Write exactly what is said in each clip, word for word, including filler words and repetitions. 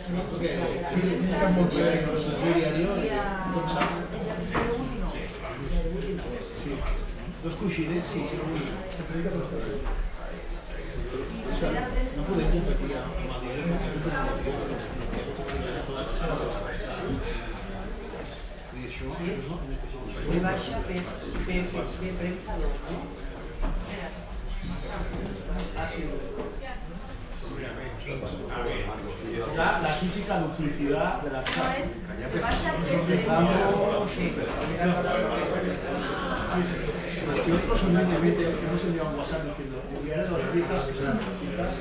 Dos coixinets, sí, sí, no podem competir amb el de baixa P premsa dos, no? La típica duplicidad de la No es baixa P premsa. Los que otros humildemente hemos enviado un WhatsApp diciendo enviaré dos piezas que sean necesitas.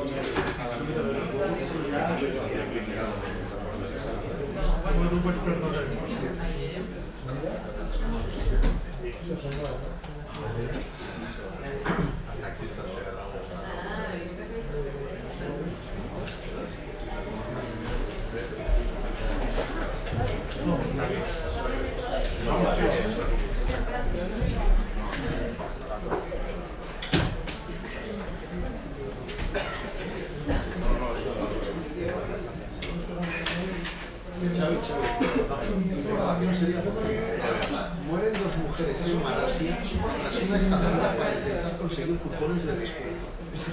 Mueren dos mujeres en Malasia tras una estafeta para intentar conseguir cupones de descuento. Este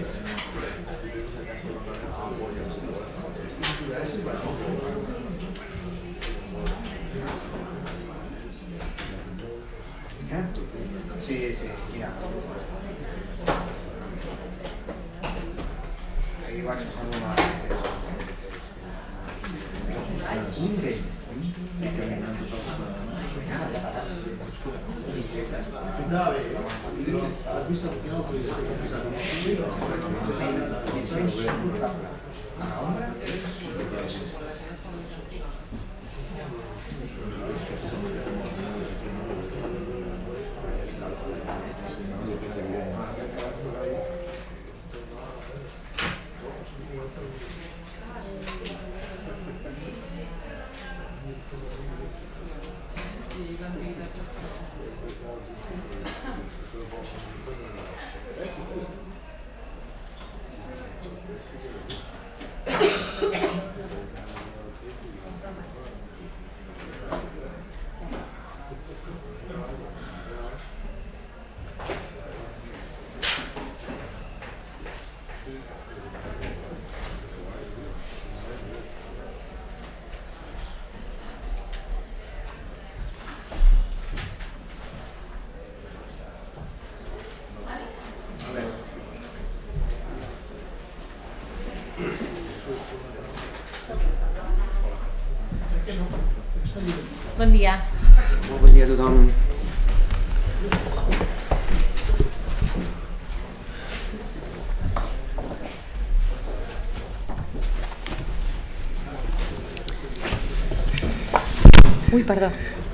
titular es el balón. Sí, sí, mira. Ahí va a ser más. Un bé. Andava bé, has vist el que no podria ser pensat? Bon dia. Molt bon dia a tothom. Ui, perdó.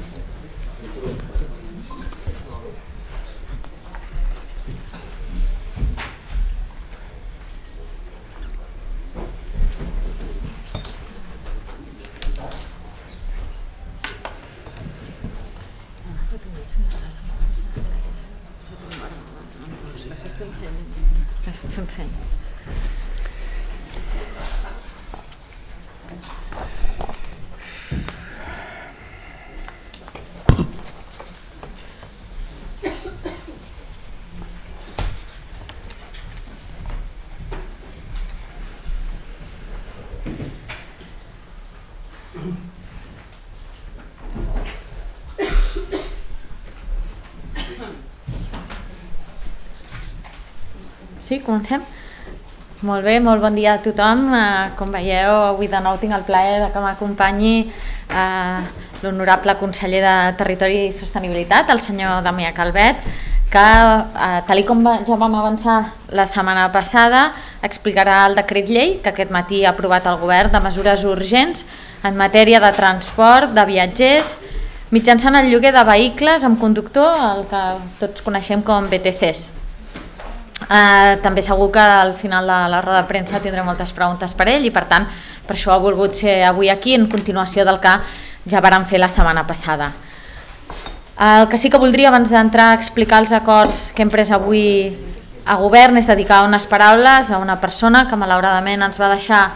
Sí, comencem? Molt bé, molt bon dia a tothom. Eh, com veieu, avui de nou tinc el plaer de que m'acompanyi eh, l'honorable conseller de Territori i Sostenibilitat, el senyor Damià Calvet, que, eh, tal com ja vam avançar la setmana passada, explicarà el decret llei que aquest matí ha aprovat el govern de mesures urgents en matèria de transport, de viatgers, mitjançant el lloguer de vehicles amb conductor, el que tots coneixem com B T Cs. Uh, també segur que al final de la roda de premsa tindré moltes preguntes per ell i per tant per això ha volgut ser avui aquí en continuació del que ja vàrem fer la setmana passada. El que sí que voldria abans d'entrar a explicar els acords que hem pres avui a govern és dedicar unes paraules a una persona que malauradament ens va deixar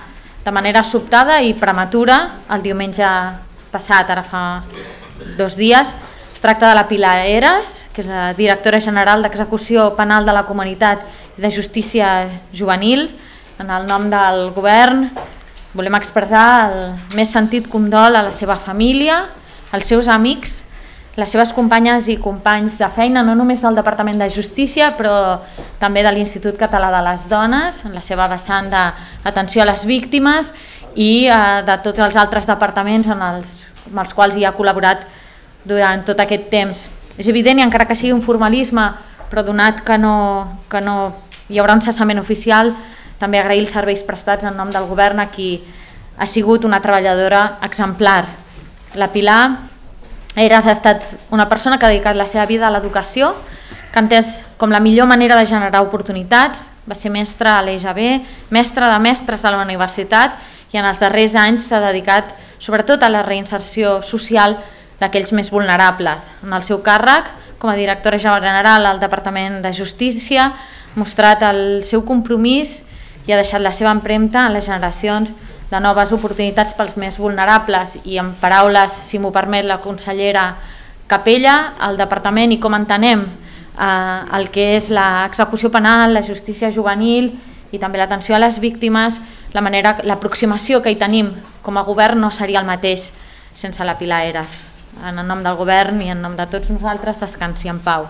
de manera sobtada i prematura el diumenge passat, ara fa dos dies. Es tracta de la Pilar Heras, que és la directora general d'Execució Penal de la Comunitat i de Justícia Juvenil. En el nom del govern volem expressar el més sentit condol a la seva família, als seus amics, les seves companyes i companys de feina, no només del Departament de Justícia, però també de l'Institut Català de les Dones, en la seva vessant d'atenció a les víctimes, i de tots els altres departaments amb els quals hi ha col·laborat durant tot aquest temps. És evident, i encara que sigui un formalisme, però donat que no hi haurà un cessament oficial, també agrair els serveis prestats en nom del govern a qui ha sigut una treballadora exemplar. La Pilar Heras ha estat una persona que ha dedicat la seva vida a l'educació, que ha entès com la millor manera de generar oportunitats. Va ser mestra a l'E J B, mestra de mestres a la universitat i en els darrers anys s'ha dedicat sobretot a la reinserció social d'aquells més vulnerables. En el seu càrrec, com a directora general al Departament de Justícia, ha mostrat el seu compromís i ha deixat la seva empremta en les generacions de noves oportunitats pels més vulnerables. I en paraules, si m'ho permet la consellera Capella, el departament i com entenem eh, el que és l'execució penal, la justícia juvenil i també l'atenció a les víctimes, la manera, l'aproximació que hi tenim com a govern no seria el mateix sense la Pilar Heras. En nom del govern i en nom de tots nosaltres, descansi en pau.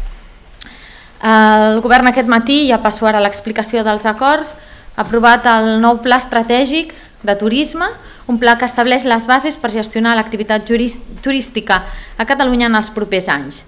El govern aquest matí, ja passo ara a l'explicació dels acords, ha aprovat el nou pla estratègic de turisme, un pla que estableix les bases per gestionar l'activitat turística a Catalunya en els propers anys.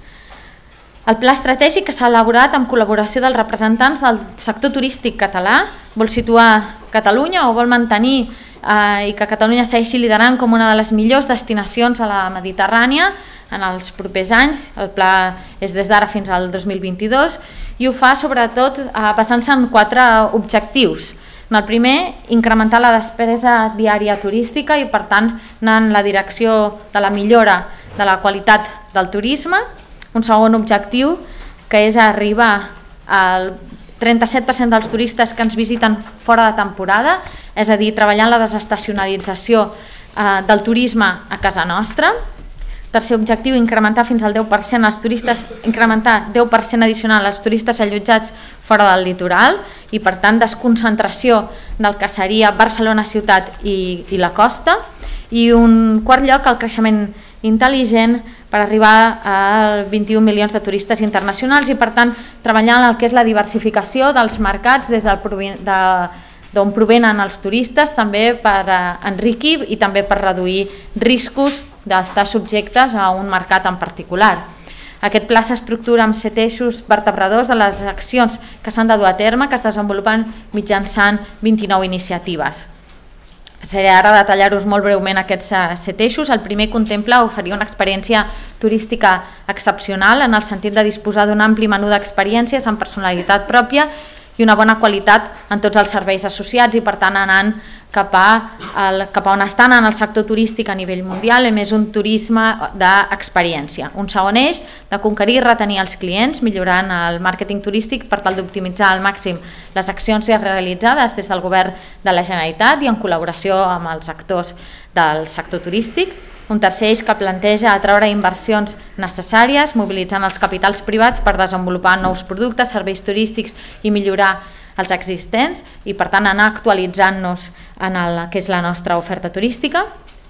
El pla estratègic que s'ha elaborat amb col·laboració dels representants del sector turístic català vol situar Catalunya o vol mantenir eh, i que Catalunya segueixi liderant com una de les millors destinacions a la Mediterrània en els propers anys. El pla és des d'ara fins al dos mil vint-i-dos i ho fa sobretot eh, basant-se en quatre objectius. El primer, incrementar la despesa diària turística i per tant anar en la direcció de la millora de la qualitat del turisme. Un segon objectiu, que és arribar al trenta-set per cent dels turistes que ens visiten fora de temporada, és a dir, treballar en la desestacionalització eh, del turisme a casa nostra. Tercer objectiu, incrementar fins al deu per cent els turistes, incrementar deu per cent addicional als turistes allotjats fora del litoral i per tant desconcentració del que seria Barcelona ciutat i, i la costa. I un quart lloc, el creixement intel·ligent per arribar a vint-i-un milions de turistes internacionals i per tant treballar en el que és la diversificació dels mercats des del de d'on provenen els turistes, també per enriquir i també per reduir riscos d'estar subjectes a un mercat en particular. Aquest pla s'estructura amb set eixos vertebradors de les accions que s'han de dur a terme, que es desenvolupen mitjançant vint-i-nou iniciatives. Passaré ara a detallar-vos molt breument aquests set eixos. El primer contempla oferir una experiència turística excepcional en el sentit de disposar d'un ampli menú d'experiències amb personalitat pròpia i una bona qualitat en tots els serveis associats i per tant anant cap a, el, cap a on estan en el sector turístic a nivell mundial, a més un turisme d'experiència. Un segon eix, de conquerir i retenir els clients, millorant el màrqueting turístic per tal d'optimitzar al màxim les accions realitzades des del govern de la Generalitat i en col·laboració amb els actors del sector turístic. Un tercer eix que planteja atraure inversions necessàries, mobilitzant els capitals privats per desenvolupar nous productes, serveis turístics i millorar els existents i per tant anar actualitzant-nos en el que és la nostra oferta turística.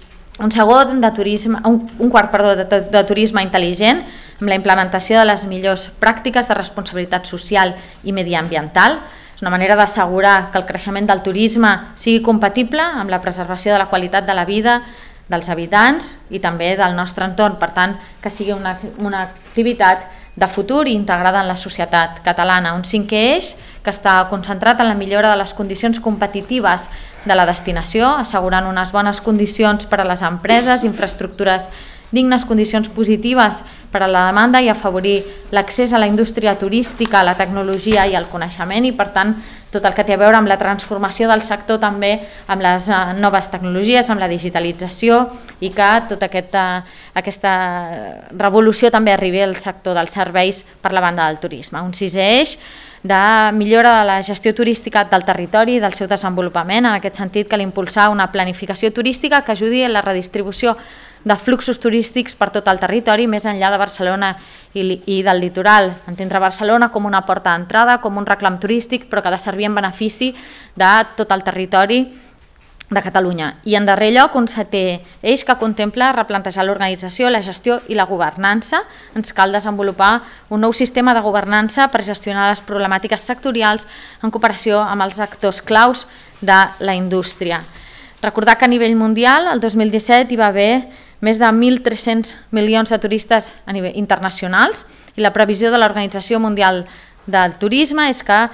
Un segon, de turisme, un, un quart perdó, de, de turisme intel·ligent, amb la implementació de les millors pràctiques de responsabilitat social i mediambiental. És una manera d'assegurar que el creixement del turisme sigui compatible amb la preservació de la qualitat de la vida dels habitants i també del nostre entorn, per tant, que sigui una, una activitat de futur i integrada en la societat catalana. Un cinquè eix que està concentrat en la millora de les condicions competitives de la destinació, assegurant unes bones condicions per a les empreses, infraestructures dignes, condicions positives per a la demanda i afavorir l'accés a la indústria turística, a la tecnologia i al coneixement i, per tant, tot el que té a veure amb la transformació del sector també, amb les noves tecnologies, amb la digitalització i que tota aquesta, aquesta revolució també arribi al sector dels serveis per la banda del turisme. Un sisè eix de millora de la gestió turística del territori i del seu desenvolupament, en aquest sentit cal impulsar una planificació turística que ajudi a la redistribució de fluxos turístics per tot el territori, més enllà de Barcelona i del litoral. Entendre Barcelona com una porta d'entrada, com un reclam turístic, però que ha de servir en benefici de tot el territori de Catalunya. I en darrer lloc, un setè eix que contempla replantejar l'organització, la gestió i la governança. Ens cal desenvolupar un nou sistema de governança per gestionar les problemàtiques sectorials en cooperació amb els actors claus de la indústria. Recordar que a nivell mundial, el dos mil disset, hi va haver més de mil tres-cents milions de turistes a nivell internacionals i la previsió de l'Organització Mundial del Turisme és que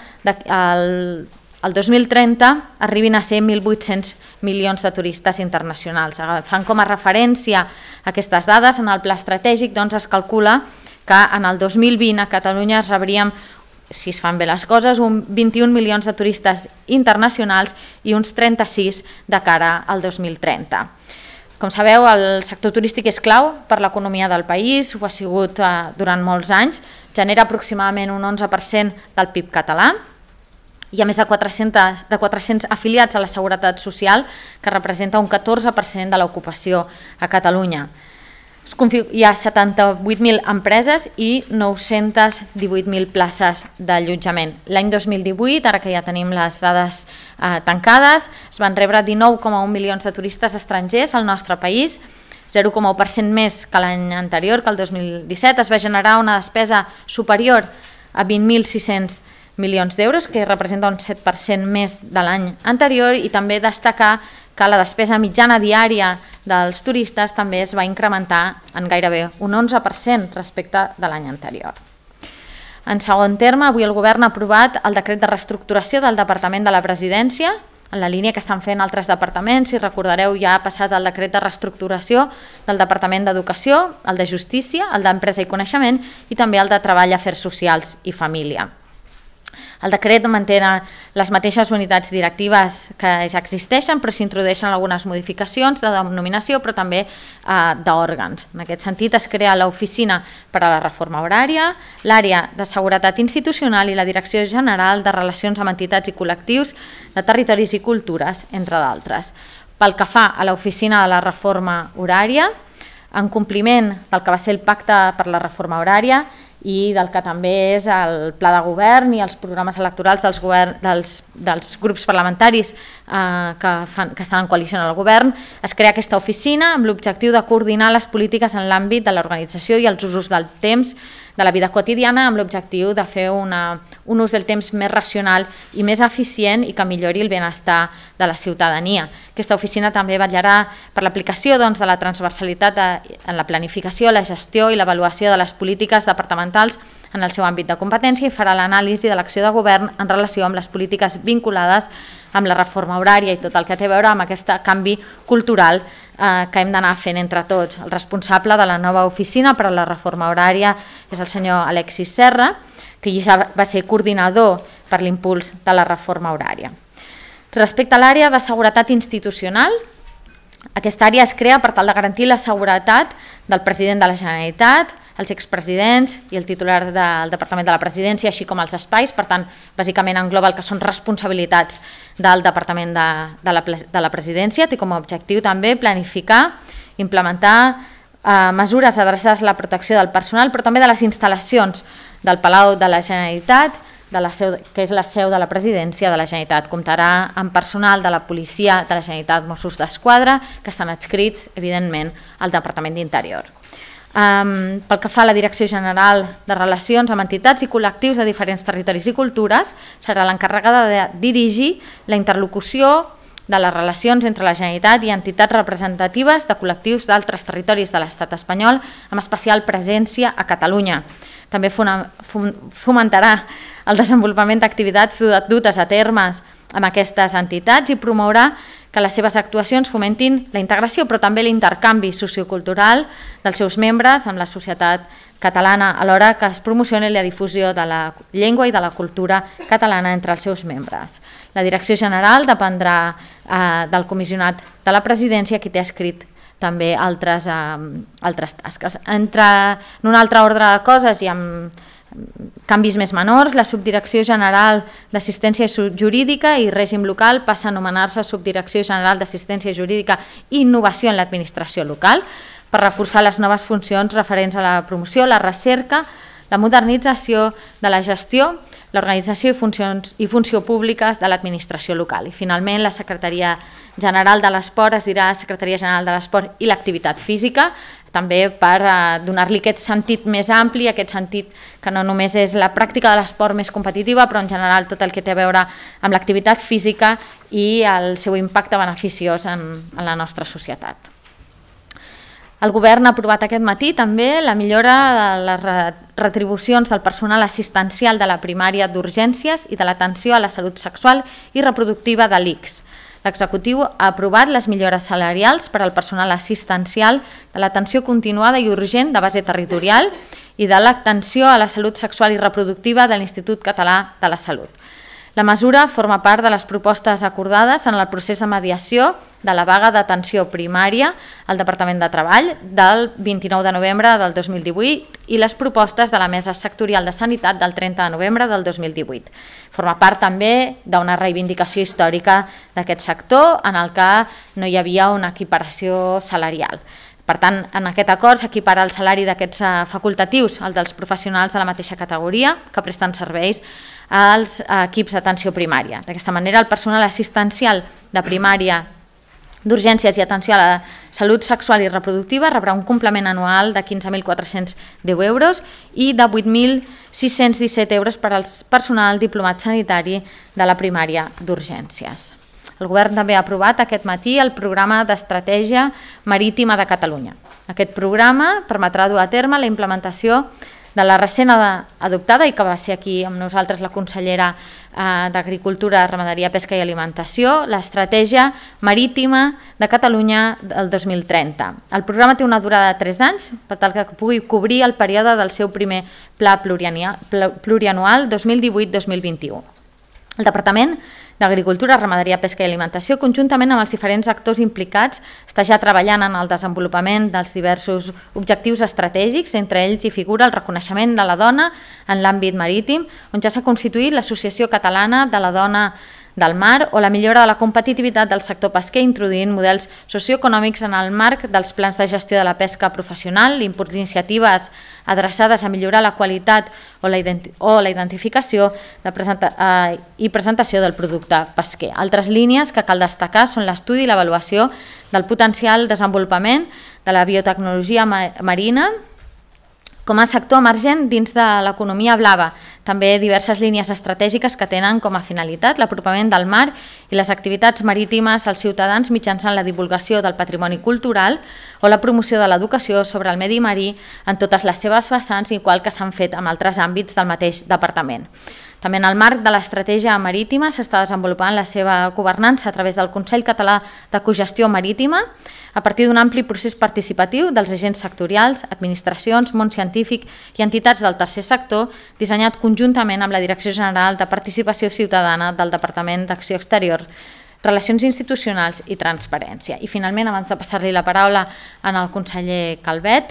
el, el dos mil trenta arribin a ser mil vuit-cents milions de turistes internacionals. Agafant com a referència aquestes dades, en el pla estratègic doncs, es calcula que en el dos mil vint a Catalunya rebríem, si es fan bé les coses, un vint-i-un milions de turistes internacionals i uns trenta-sis de cara al dos mil trenta. Com sabeu, el sector turístic és clau per l'economia del país, ho ha sigut durant molts anys, genera aproximadament un onze per cent del P I B català, hi ha més de quatre-cents afiliats a la Seguretat Social, que representa un catorze per cent de l'ocupació a Catalunya. Hi ha setanta-vuit mil empreses i nou-centes divuit mil places d'allotjament. L'any dos mil divuit, ara que ja tenim les dades eh, tancades, es van rebre dinou coma un milions de turistes estrangers al nostre país, zero coma u per cent més que l'any anterior, que el dos mil disset. Es va generar una despesa superior a vint mil sis-cents milions d'euros, que representa un set per cent més de l'any anterior, i també destacar que la despesa mitjana diària dels turistes també es va incrementar en gairebé un onze per cent respecte de l'any anterior. En segon terme, avui el Govern ha aprovat el decret de reestructuració del Departament de la Presidència, en la línia que estan fent altres departaments. Si recordareu, ja ha passat el decret de reestructuració del Departament d'Educació, el de Justícia, el d'Empresa i Coneixement i també el de Treball, Afers Socials i Família. El decret manté les mateixes unitats directives que ja existeixen, però s'introdueixen algunes modificacions de denominació, però també eh, d'òrgans. En aquest sentit, es crea l'Oficina per a la Reforma Horària, l'Àrea de Seguretat Institucional i la Direcció General de Relacions amb Entitats i Col·lectius de Territoris i Cultures, entre d'altres. Pel que fa a l'Oficina de la Reforma Horària, en compliment del que va ser el Pacte per la Reforma Horària, i del que també és el pla de govern i els programes electorals dels, govern, dels, dels grups parlamentaris eh, que, fan, que estan en coalició en el govern, es crea aquesta oficina amb l'objectiu de coordinar les polítiques en l'àmbit de l'organització i els usos del temps de la vida quotidiana, amb l'objectiu de fer una, un ús del temps més racional i més eficient i que millori el benestar de la ciutadania. Aquesta oficina també vetllarà per l'aplicació doncs, de la transversalitat de, en la planificació, la gestió i l'avaluació de les polítiques departamentals en el seu àmbit de competència i farà l'anàlisi de l'acció de govern en relació amb les polítiques vinculades amb la reforma horària i tot el que té a veure amb aquest canvi cultural eh, que hem d'anar fent entre tots. El responsable de la nova oficina per a la reforma horària és el senyor Alexis Serra, que ja va ser coordinador per l'impuls de la reforma horària. Respecte a l'àrea de seguretat institucional, aquesta àrea es crea per tal de garantir la seguretat del president de la Generalitat, els expresidents i el titular del Departament de la Presidència, així com els espais. Per tant, bàsicament engloba el que són responsabilitats del Departament de, de, la, de la Presidència. Té com a objectiu també planificar, implementar eh, mesures adreçades a la protecció del personal, però també de les instal·lacions del Palau de la Generalitat, de la seu, que és la seu de la Presidència de la Generalitat. Comptarà amb personal de la Policia de la Generalitat, Mossos d'Esquadra, que estan adscrits, evidentment, al Departament d'Interior. Um, pel que fa a la Direcció General de Relacions amb entitats i col·lectius de diferents territoris i cultures, serà l'encarregada de dirigir la interlocució de les relacions entre la Generalitat i entitats representatives de col·lectius d'altres territoris de l'estat espanyol, amb especial presència a Catalunya. També fomentarà el desenvolupament d'activitats dutes a termes amb aquestes entitats i promourà que les seves actuacions fomentin la integració però també l'intercanvi sociocultural dels seus membres amb la societat catalana, alhora que es promocioni la difusió de la llengua i de la cultura catalana entre els seus membres. La Direcció General dependrà eh, del comissionat de la presidència, qui té escrit també altres, eh, altres tasques. Entre, en un altre ordre de coses i amb canvis més menors, la Subdirecció General d'Assistència Jurídica i Règim Local passa a anomenar-se Subdirecció General d'Assistència Jurídica i Innovació en l'Administració Local, per reforçar les noves funcions referents a la promoció, la recerca, la modernització de la gestió, l'organització i, funcions, i funció pública de l'administració local. I finalment la Secretaria General de l'Esport es dirà Secretaria General de l'Esport i l'Activitat Física, també per eh, donar-li aquest sentit més ampli, aquest sentit que no només és la pràctica de l'esport més competitiva, però en general tot el que té a veure amb l'activitat física i el seu impacte beneficiós en, en la nostra societat. El govern ha aprovat aquest matí també la millora de les retribucions del personal assistencial de la primària d'urgències i de l'atenció a la salut sexual i reproductiva de l'I C S. L'executiu ha aprovat les millores salarials per al personal assistencial de l'atenció continuada i urgent de base territorial i de l'atenció a la salut sexual i reproductiva de l'Institut Català de la Salut. La mesura forma part de les propostes acordades en el procés de mediació de la vaga d'atenció primària al Departament de Treball del vint-i-nou de novembre del dos mil divuit i les propostes de la Mesa Sectorial de Sanitat del trenta de novembre del dos mil divuit. Forma part també d'una reivindicació històrica d'aquest sector en el que no hi havia una equiparació salarial. Per tant, en aquest acord s'equipara el salari d'aquests facultatius, el dels professionals de la mateixa categoria que presten serveis als equips d'atenció primària. D'aquesta manera, el personal assistencial de primària d'urgències i atenció a la salut sexual i reproductiva rebrà un complement anual de quinze mil quatre-cents deu euros i de vuit mil sis-cents disset euros per al personal diplomat sanitari de la primària d'urgències. El govern també ha aprovat aquest matí el programa d'estratègia marítima de Catalunya. Aquest programa permetrà dur a terme la implementació de la recent adoptada i que va ser aquí amb nosaltres la consellera d'Agricultura, Ramaderia, Pesca i Alimentació, l'estratègia marítima de Catalunya del dos mil trenta. El programa té una durada de tres anys per tal que pugui cobrir el període del seu primer pla plurianual dos mil divuit dos mil vint-i-u. El Departament d'Agricultura, Ramaderia, Pesca i Alimentació, conjuntament amb els diferents actors implicats, està ja treballant en el desenvolupament dels diversos objectius estratègics, entre ells hi figura el reconeixement de la dona en l'àmbit marítim, on ja s'ha constituït l'Associació Catalana de la Dona del Mar o la millora de la competitivitat del sector pesquer introduint models socioeconòmics en el marc dels plans de gestió de la pesca professional, l'impuls d'iniciatives adreçades a millorar la qualitat o la, o la identificació de presenta eh, i presentació del producte pesquer. Altres línies que cal destacar són l'estudi i l'avaluació del potencial desenvolupament de la biotecnologia marina com a sector emergent dins de l'economia blava. També diverses línies estratègiques que tenen com a finalitat l'apropament del mar i les activitats marítimes als ciutadans mitjançant la divulgació del patrimoni cultural o la promoció de l'educació sobre el medi marí en totes les seves vessants, igual que s'han fet en altres àmbits del mateix departament. També en el marc de l'estratègia marítima s'està desenvolupant la seva governança a través del Consell Català de Cogestió Marítima a partir d'un ampli procés participatiu dels agents sectorials, administracions, món científic i entitats del tercer sector, dissenyat conjuntament amb la Direcció General de Participació Ciutadana del Departament d'Acció Exterior, Relacions Institucionals i Transparència. I finalment, abans de passar-li la paraula al conseller Calvet,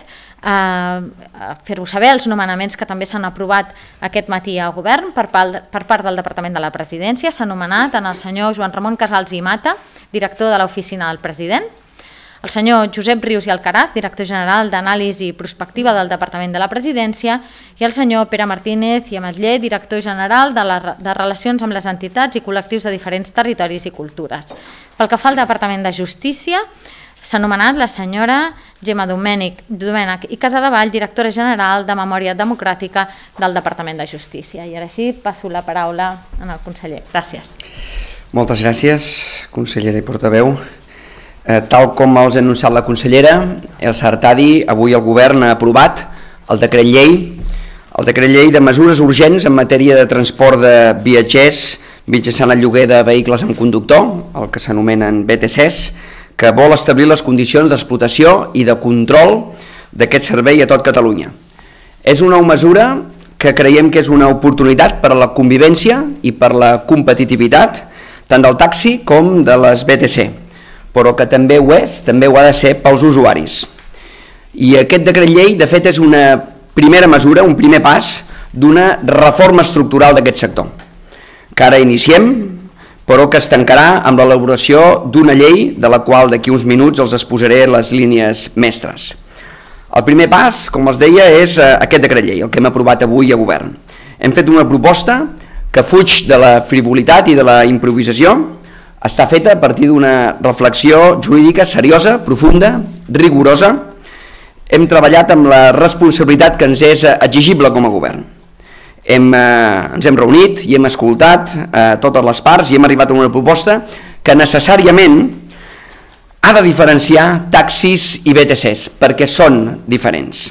fer-vos saber els nomenaments que també s'han aprovat aquest matí al govern per part del Departament de la Presidència. S'ha nomenat el senyor Joan Ramon Casals i Mata, director de l'Oficina del President, el senyor Josep Rius i Alcaraz, director general d'Anàlisi i Prospectiva del Departament de la Presidència, i el senyor Pere Martínez i Ametller, director general de, la, de Relacions amb les entitats i col·lectius de diferents territoris i cultures. Pel que fa al Departament de Justícia, s'ha nomenat la senyora Gemma Domènech i Casadevall, directora general de Memòria Democràtica del Departament de Justícia. I ara sí, passo la paraula al conseller. Gràcies. Moltes gràcies, consellera i portaveu. Tal com els ha anunciat la consellera, el Sartadi, avui el govern ha aprovat el decret llei, el decret llei de mesures urgents en matèria de transport de viatgers mitjançant el lloguer de vehicles amb conductor, el que s'anomenen B T Cs, que vol establir les condicions d'explotació i de control d'aquest servei a tot Catalunya. És una mesura que creiem que és una oportunitat per a la convivència i per a la competitivitat tant del taxi com de les B T C, però que també ho és, també ho ha de ser pels usuaris. I aquest decret llei, de fet, és una primera mesura, un primer pas d'una reforma estructural d'aquest sector, que ara iniciem, però que es tancarà amb l'elaboració d'una llei de la qual d'aquí uns minuts els exposaré les línies mestres. El primer pas, com els deia, és aquest decret llei, el que hem aprovat avui a govern. Hem fet una proposta que fuig de la frivolitat i de la improvisació, està feta a partir d'una reflexió jurídica seriosa, profunda, rigorosa. Hem treballat amb la responsabilitat que ens és exigible com a govern. Hem, eh, ens hem reunit i hem escoltat eh, totes les parts i hem arribat a una proposta que necessàriament ha de diferenciar taxis i B T Cs, perquè són diferents.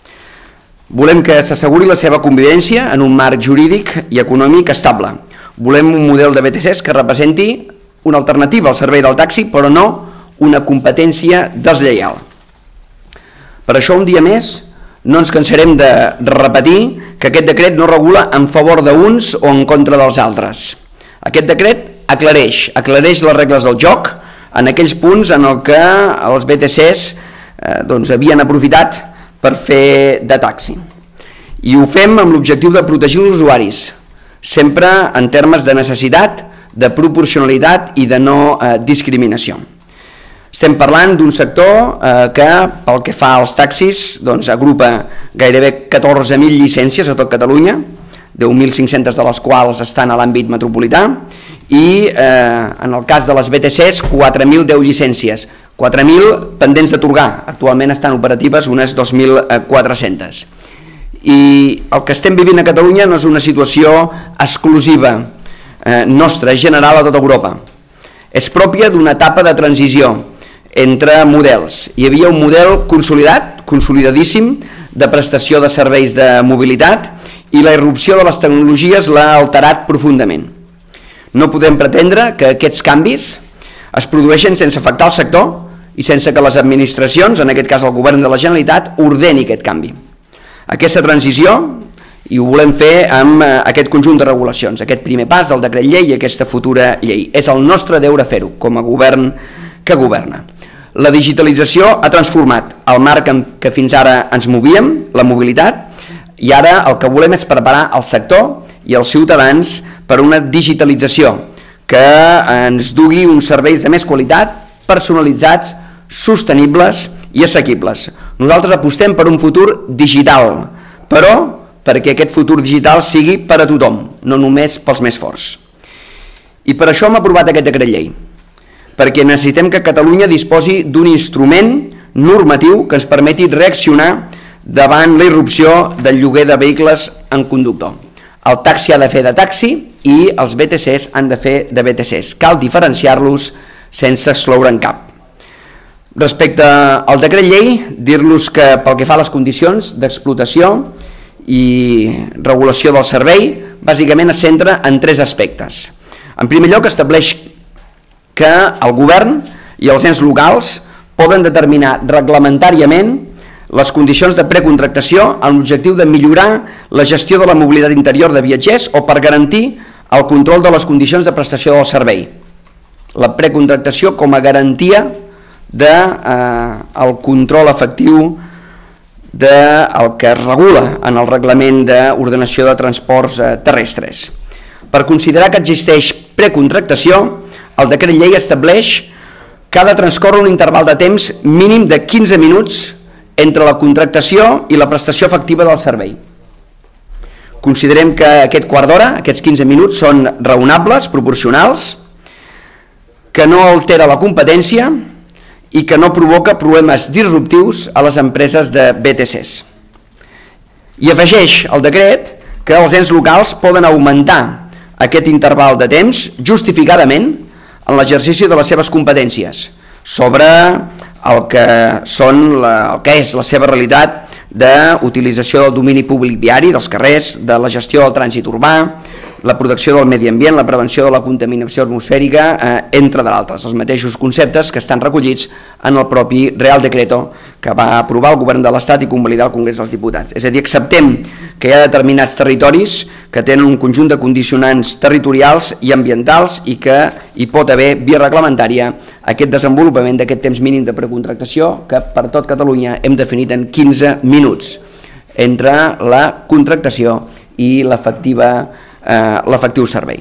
Volem que s'asseguri la seva convivència en un marc jurídic i econòmic estable. Volem un model de B T Cs que representi una alternativa al servei del taxi, però no una competència deslleial. Per això, un dia més, no ens cansarem de repetir que aquest decret no regula en favor d'uns o en contra dels altres. Aquest decret aclareix, aclareix les regles del joc en aquells punts en el que els B T Cs eh, doncs, havien aprofitat per fer de taxi. I ho fem amb l'objectiu de protegir els usuaris, sempre en termes de necessitat, de proporcionalitat i de no eh, discriminació. Estem parlant d'un sector eh, que, pel que fa als taxis, doncs, agrupa gairebé catorze mil llicències a tot Catalunya, deu mil cinc-centes de les quals estan a l'àmbit metropolità, i eh, en el cas de les B T Cs, quatre mil deu llicències, quatre mil pendents d'atorgar, actualment estan operatives unes dos mil quatre-centes. I el que estem vivint a Catalunya no és una situació exclusiva eh, nostra, és general a tota Europa. És pròpia d'una etapa de transició entre models. Hi havia un model consolidat, consolidadíssim, de prestació de serveis de mobilitat i la irrupció de les tecnologies l'ha alterat profundament. No podem pretendre que aquests canvis es produeixen sense afectar el sector i sense que les administracions, en aquest cas el govern de la Generalitat, ordeni aquest canvi. Aquesta transició, i ho volem fer amb aquest conjunt de regulacions, aquest primer pas del decret llei i aquesta futura llei. És el nostre deure fer-ho, com a govern que governa. La digitalització ha transformat el marc en què fins ara ens movíem, la mobilitat, i ara el que volem és preparar el sector i els ciutadans per una digitalització que ens dugui uns serveis de més qualitat, personalitzats, sostenibles i assequibles. Nosaltres apostem per un futur digital, però perquè aquest futur digital sigui per a tothom, no només pels més forts. I per això hem aprovat aquest decret llei, perquè necessitem que Catalunya disposi d'un instrument normatiu que ens permeti reaccionar davant la irrupció del lloguer de vehicles en conductor. El taxi ha de fer de taxi i els B T Cs han de fer de B T Cs. Cal diferenciar-los sense excloure en cap. Respecte al decret llei, dir-los que pel que fa a les condicions d'explotació i regulació del servei, bàsicament es centra en tres aspectes. En primer lloc, estableix que el govern i els ens locals poden determinar reglamentàriament les condicions de precontractació amb l'objectiu de millorar la gestió de la mobilitat interior de viatgers o per garantir el control de les condicions de prestació del servei. La precontractació com a garantia del control efectiu del que es regula en el reglament d'ordenació de transports terrestres. Per considerar que existeix precontractació, el decret llei estableix que ha de transcórrer un interval de temps mínim de quinze minuts entre la contractació i la prestació efectiva del servei. Considerem que aquest quart d'hora, aquests quinze minuts, són raonables, proporcionals, que no altera la competència i que no provoca problemes disruptius a les empreses de B T Cs. I afegeix el decret que els ens locals poden augmentar aquest interval de temps justificadament en l'exercici de les seves competències sobre el que, són la, el que és la seva realitat d'utilització del domini públic viari, dels carrers, de la gestió del trànsit urbà, la protecció del medi ambient, la prevenció de la contaminació atmosfèrica, eh, entre d'altres, els mateixos conceptes que estan recollits en el propi Real Decreto que va aprovar el Govern de l'Estat i convalidar el Congrés dels Diputats. És a dir, acceptem que hi ha determinats territoris que tenen un conjunt de condicionants territorials i ambientals i que hi pot haver via reglamentària aquest desenvolupament d'aquest temps mínim de precontractació que per tot Catalunya hem definit en quinze minuts entre la contractació i l'efectiva eh, l'efectiu servei.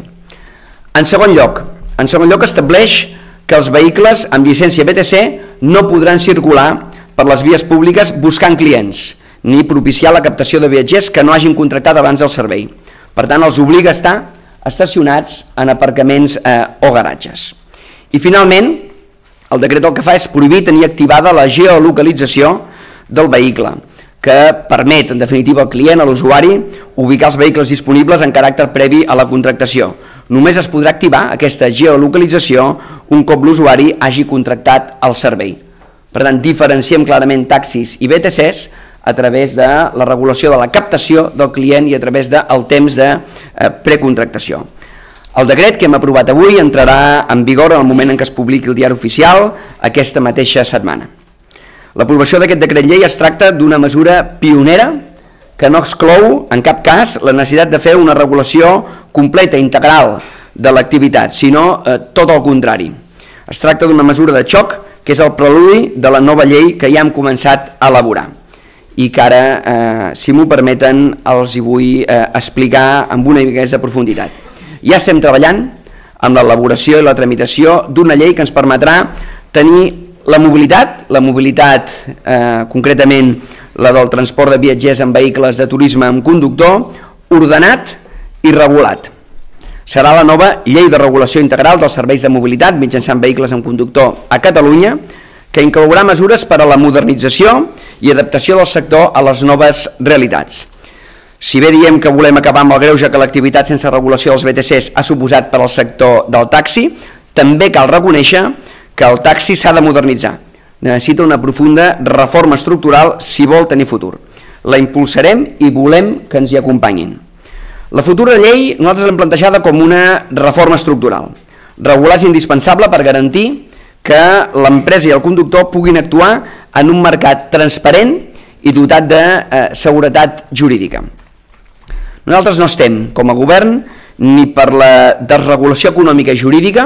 En segon lloc, en segon lloc estableix que els vehicles amb llicència B T C no podran circular per les vies públiques buscant clients ni propiciar la captació de viatgers que no hagin contractat abans del servei. Per tant, els obliga a estar estacionats en aparcaments eh, o garatges. I finalment, el decret el que fa és prohibir tenir activada la geolocalització del vehicle, que permet, en definitiva, al client, a l'usuari, ubicar els vehicles disponibles en caràcter previ a la contractació. Només es podrà activar aquesta geolocalització un cop l'usuari hagi contractat el servei. Per tant, diferenciem clarament taxis i B T Cs a través de la regulació de la captació del client i a través del temps de precontractació. El decret que hem aprovat avui entrarà en vigor en el moment en què es publiqui el diari oficial aquesta mateixa setmana. L'aprovació d'aquest decret llei es tracta d'una mesura pionera que no exclou en cap cas la necessitat de fer una regulació completa, integral de l'activitat, sinó eh, tot el contrari. Es tracta d'una mesura de xoc que és el preludi de la nova llei que ja hem començat a elaborar i que ara, eh, si m'ho permeten, els hi vull eh, explicar amb una mica més de profunditat. Ja estem treballant amb l'elaboració i la tramitació d'una llei que ens permetrà tenir la mobilitat, la mobilitat eh, concretament la del transport de viatgers en vehicles de turisme amb conductor, ordenat i regulat. Serà la nova llei de regulació integral dels serveis de mobilitat mitjançant vehicles amb conductor a Catalunya, que inclourà mesures per a la modernització i adaptació del sector a les noves realitats. Si bé diem que volem acabar amb el greuge que l'activitat sense regulació dels B T Cs ha suposat per al sector del taxi, també cal reconèixer que el taxi s'ha de modernitzar. Necessita una profunda reforma estructural si vol tenir futur. La impulsarem i volem que ens hi acompanyin. La futura llei nosaltres l'hem plantejada com una reforma estructural. Regular és indispensable per garantir que l'empresa i el conductor puguin actuar en un mercat transparent i dotat de eh, seguretat jurídica. Nosaltres no estem, com a govern, ni per la desregulació econòmica i jurídica,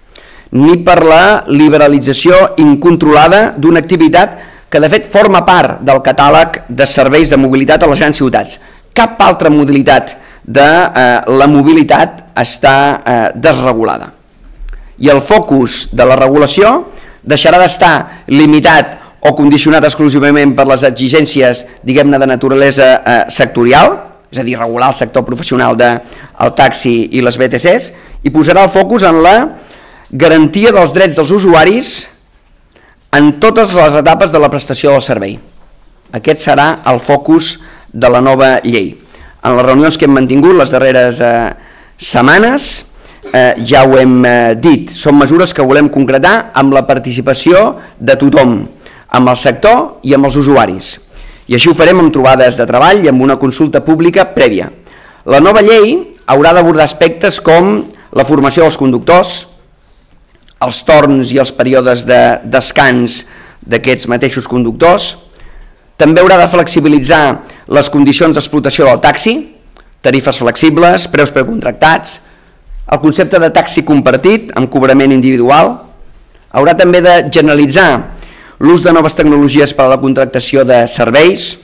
ni per la liberalització incontrolada d'una activitat que de fet forma part del catàleg de serveis de mobilitat a les grans ciutats. Cap altra modalitat de eh, la mobilitat està eh, desregulada. I el focus de la regulació deixarà d'estar limitat o condicionat exclusivament per les exigències, diguem-ne, de naturalesa eh, sectorial, és a dir, regular el sector professional del taxi i les B T Cs, i posarà el focus en la garantia dels drets dels usuaris en totes les etapes de la prestació del servei. Aquest serà el focus de la nova llei. En les reunions que hem mantingut les darreres eh, setmanes eh, ja ho hem eh, dit, són mesures que volem concretar amb la participació de tothom, amb el sector i amb els usuaris. I així ho farem amb trobades de treball i amb una consulta pública prèvia. La nova llei haurà d'abordar aspectes com la formació dels conductors, els torns i els períodes de descans d'aquests mateixos conductors. També haurà de flexibilitzar les condicions d'explotació del taxi, tarifes flexibles, preus precontractats, el concepte de taxi compartit amb cobrament individual. Haurà també de generalitzar l'ús de noves tecnologies per a la contractació de serveis.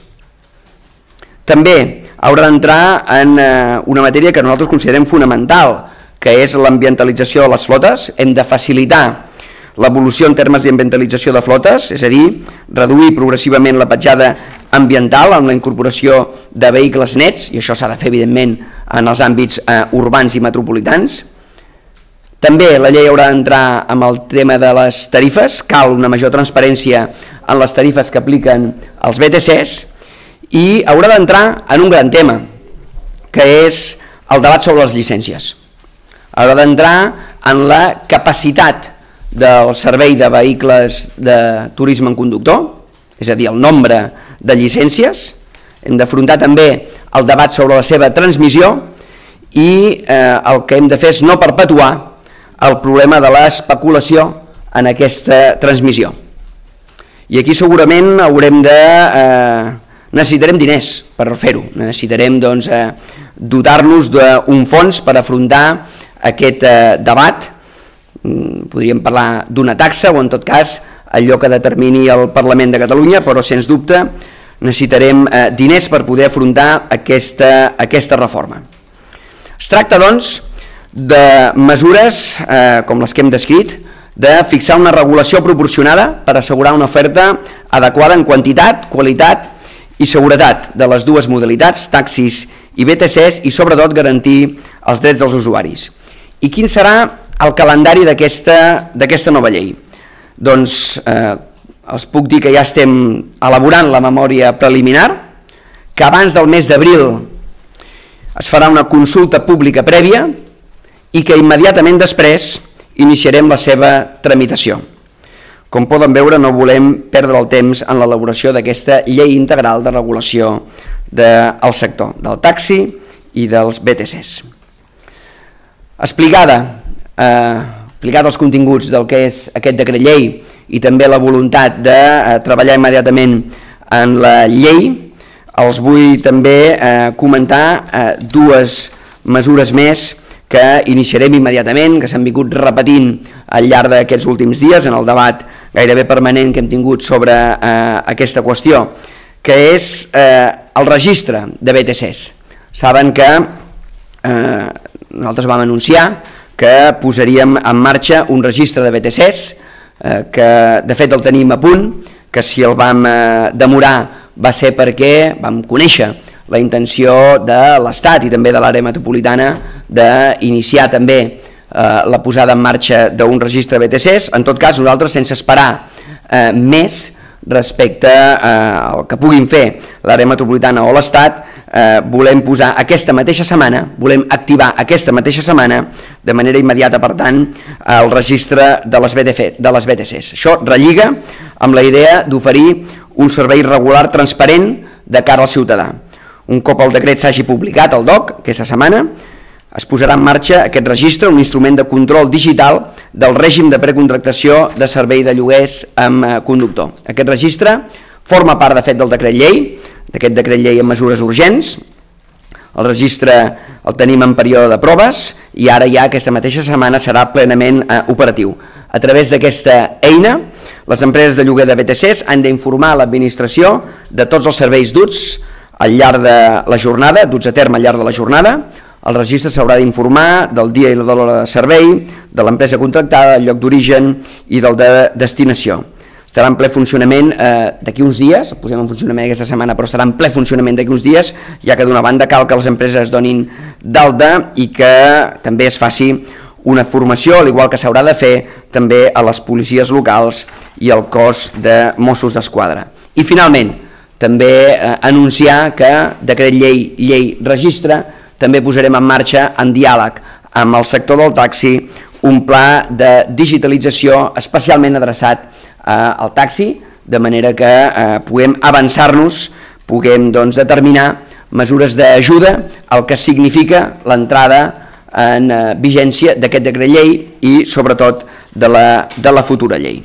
També haurà d'entrar en una matèria que nosaltres considerem fonamental, que és l'ambientalització de les flotes. Hem de facilitar l'evolució en termes d'ambientalització de flotes, és a dir, reduir progressivament la petjada ambiental amb la incorporació de vehicles nets, i això s'ha de fer, evidentment, en els àmbits eh, urbans i metropolitans. També la llei haurà d'entrar amb el tema de les tarifes, cal una major transparència en les tarifes que apliquen els B T Cs, i haurà d'entrar en un gran tema, que és el debat sobre les llicències. Haurà d'entrar en la capacitat del servei de vehicles de turisme en conductor, és a dir, el nombre de llicències. Hem d'afrontar també el debat sobre la seva transmissió i el que hem de fer és no perpetuar el problema de l'especulació en aquesta transmissió. I aquí segurament haurem de... necessitarem diners per fer-ho, necessitarem doncs, dotar-nos d'un fons per afrontar aquest debat. Podríem parlar d'una taxa o en tot cas allò que determini el Parlament de Catalunya, però sens dubte necessitarem diners per poder afrontar aquesta, aquesta reforma. Es tracta doncs de mesures com les que hem descrit, de fixar una regulació proporcionada per assegurar una oferta adequada en quantitat, qualitat i seguretat de les dues modalitats, taxis i B T Cs, i sobretot garantir els drets dels usuaris. I quin serà el calendari d'aquesta nova llei? Doncs eh, els puc dir que ja estem elaborant la memòria preliminar, que abans del mes d'abril es farà una consulta pública prèvia i que immediatament després iniciarem la seva tramitació. Com poden veure, no volem perdre el temps en l'elaboració d'aquesta llei integral de regulació del sector del taxi i dels B T Cs. Explicada, eh, explicats els continguts del que és aquest decret llei i també la voluntat de eh, treballar immediatament en la llei, els vull també eh, comentar eh, dues mesures més que iniciarem immediatament, que s'han vingut repetint al llarg d'aquests últims dies en el debat gairebé permanent que hem tingut sobre eh, aquesta qüestió, que és eh, el registre de B T Cs. Saben que eh, nosaltres vam anunciar que posaríem en marxa un registre de B T Cs, eh, que de fet el tenim a punt, que si el vam eh, demorar va ser perquè vam conèixer la intenció de l'Estat i també de l'àrea metropolitana d'iniciar també eh, la posada en marxa d'un registre de B T Cs. En tot cas, nosaltres, sense esperar eh, més respecte eh, al que puguin fer l'àrea metropolitana o l'Estat, eh, volem posar aquesta mateixa setmana, volem activar aquesta mateixa setmana de manera immediata, per tant, el registre de les B T Cs. Això relliga amb la idea d'oferir un servei regular transparent de cara al ciutadà. Un cop el decret s'hagi publicat al D O C, aquesta setmana, es posarà en marxa aquest registre, un instrument de control digital del règim de precontractació de servei de lloguers amb conductor. Aquest registre forma part, de fet, del decret llei, d'aquest decret llei amb mesures urgents. El registre el tenim en període de proves i ara ja aquesta mateixa setmana serà plenament eh, operatiu. A través d'aquesta eina, les empreses de lloguer de B T Cs han d'informar a l'administració de tots els serveis duts al llarg de la jornada, duts a terme al llarg de la jornada. El registre s'haurà d'informar del dia i de l'hora de servei, de l'empresa contractada, del lloc d'origen i del de destinació. Estarà en ple funcionament eh, d'aquí uns dies, el posem en funcionament aquesta setmana, però estarà en ple funcionament d'aquí uns dies, ja que d'una banda cal que les empreses es donin d'alta i que també es faci una formació, al igual que s'haurà de fer també a les policies locals i al cos de Mossos d'Esquadra. I finalment, també eh, anunciar que decret llei, llei registre, també posarem en marxa, en diàleg amb el sector del taxi, un pla de digitalització especialment adreçat eh, al taxi, de manera que eh, puguem avançar-nos, puguem doncs, determinar mesures d'ajuda al que significa l'entrada en eh, vigència d'aquest decret llei i sobretot de la, de la futura llei.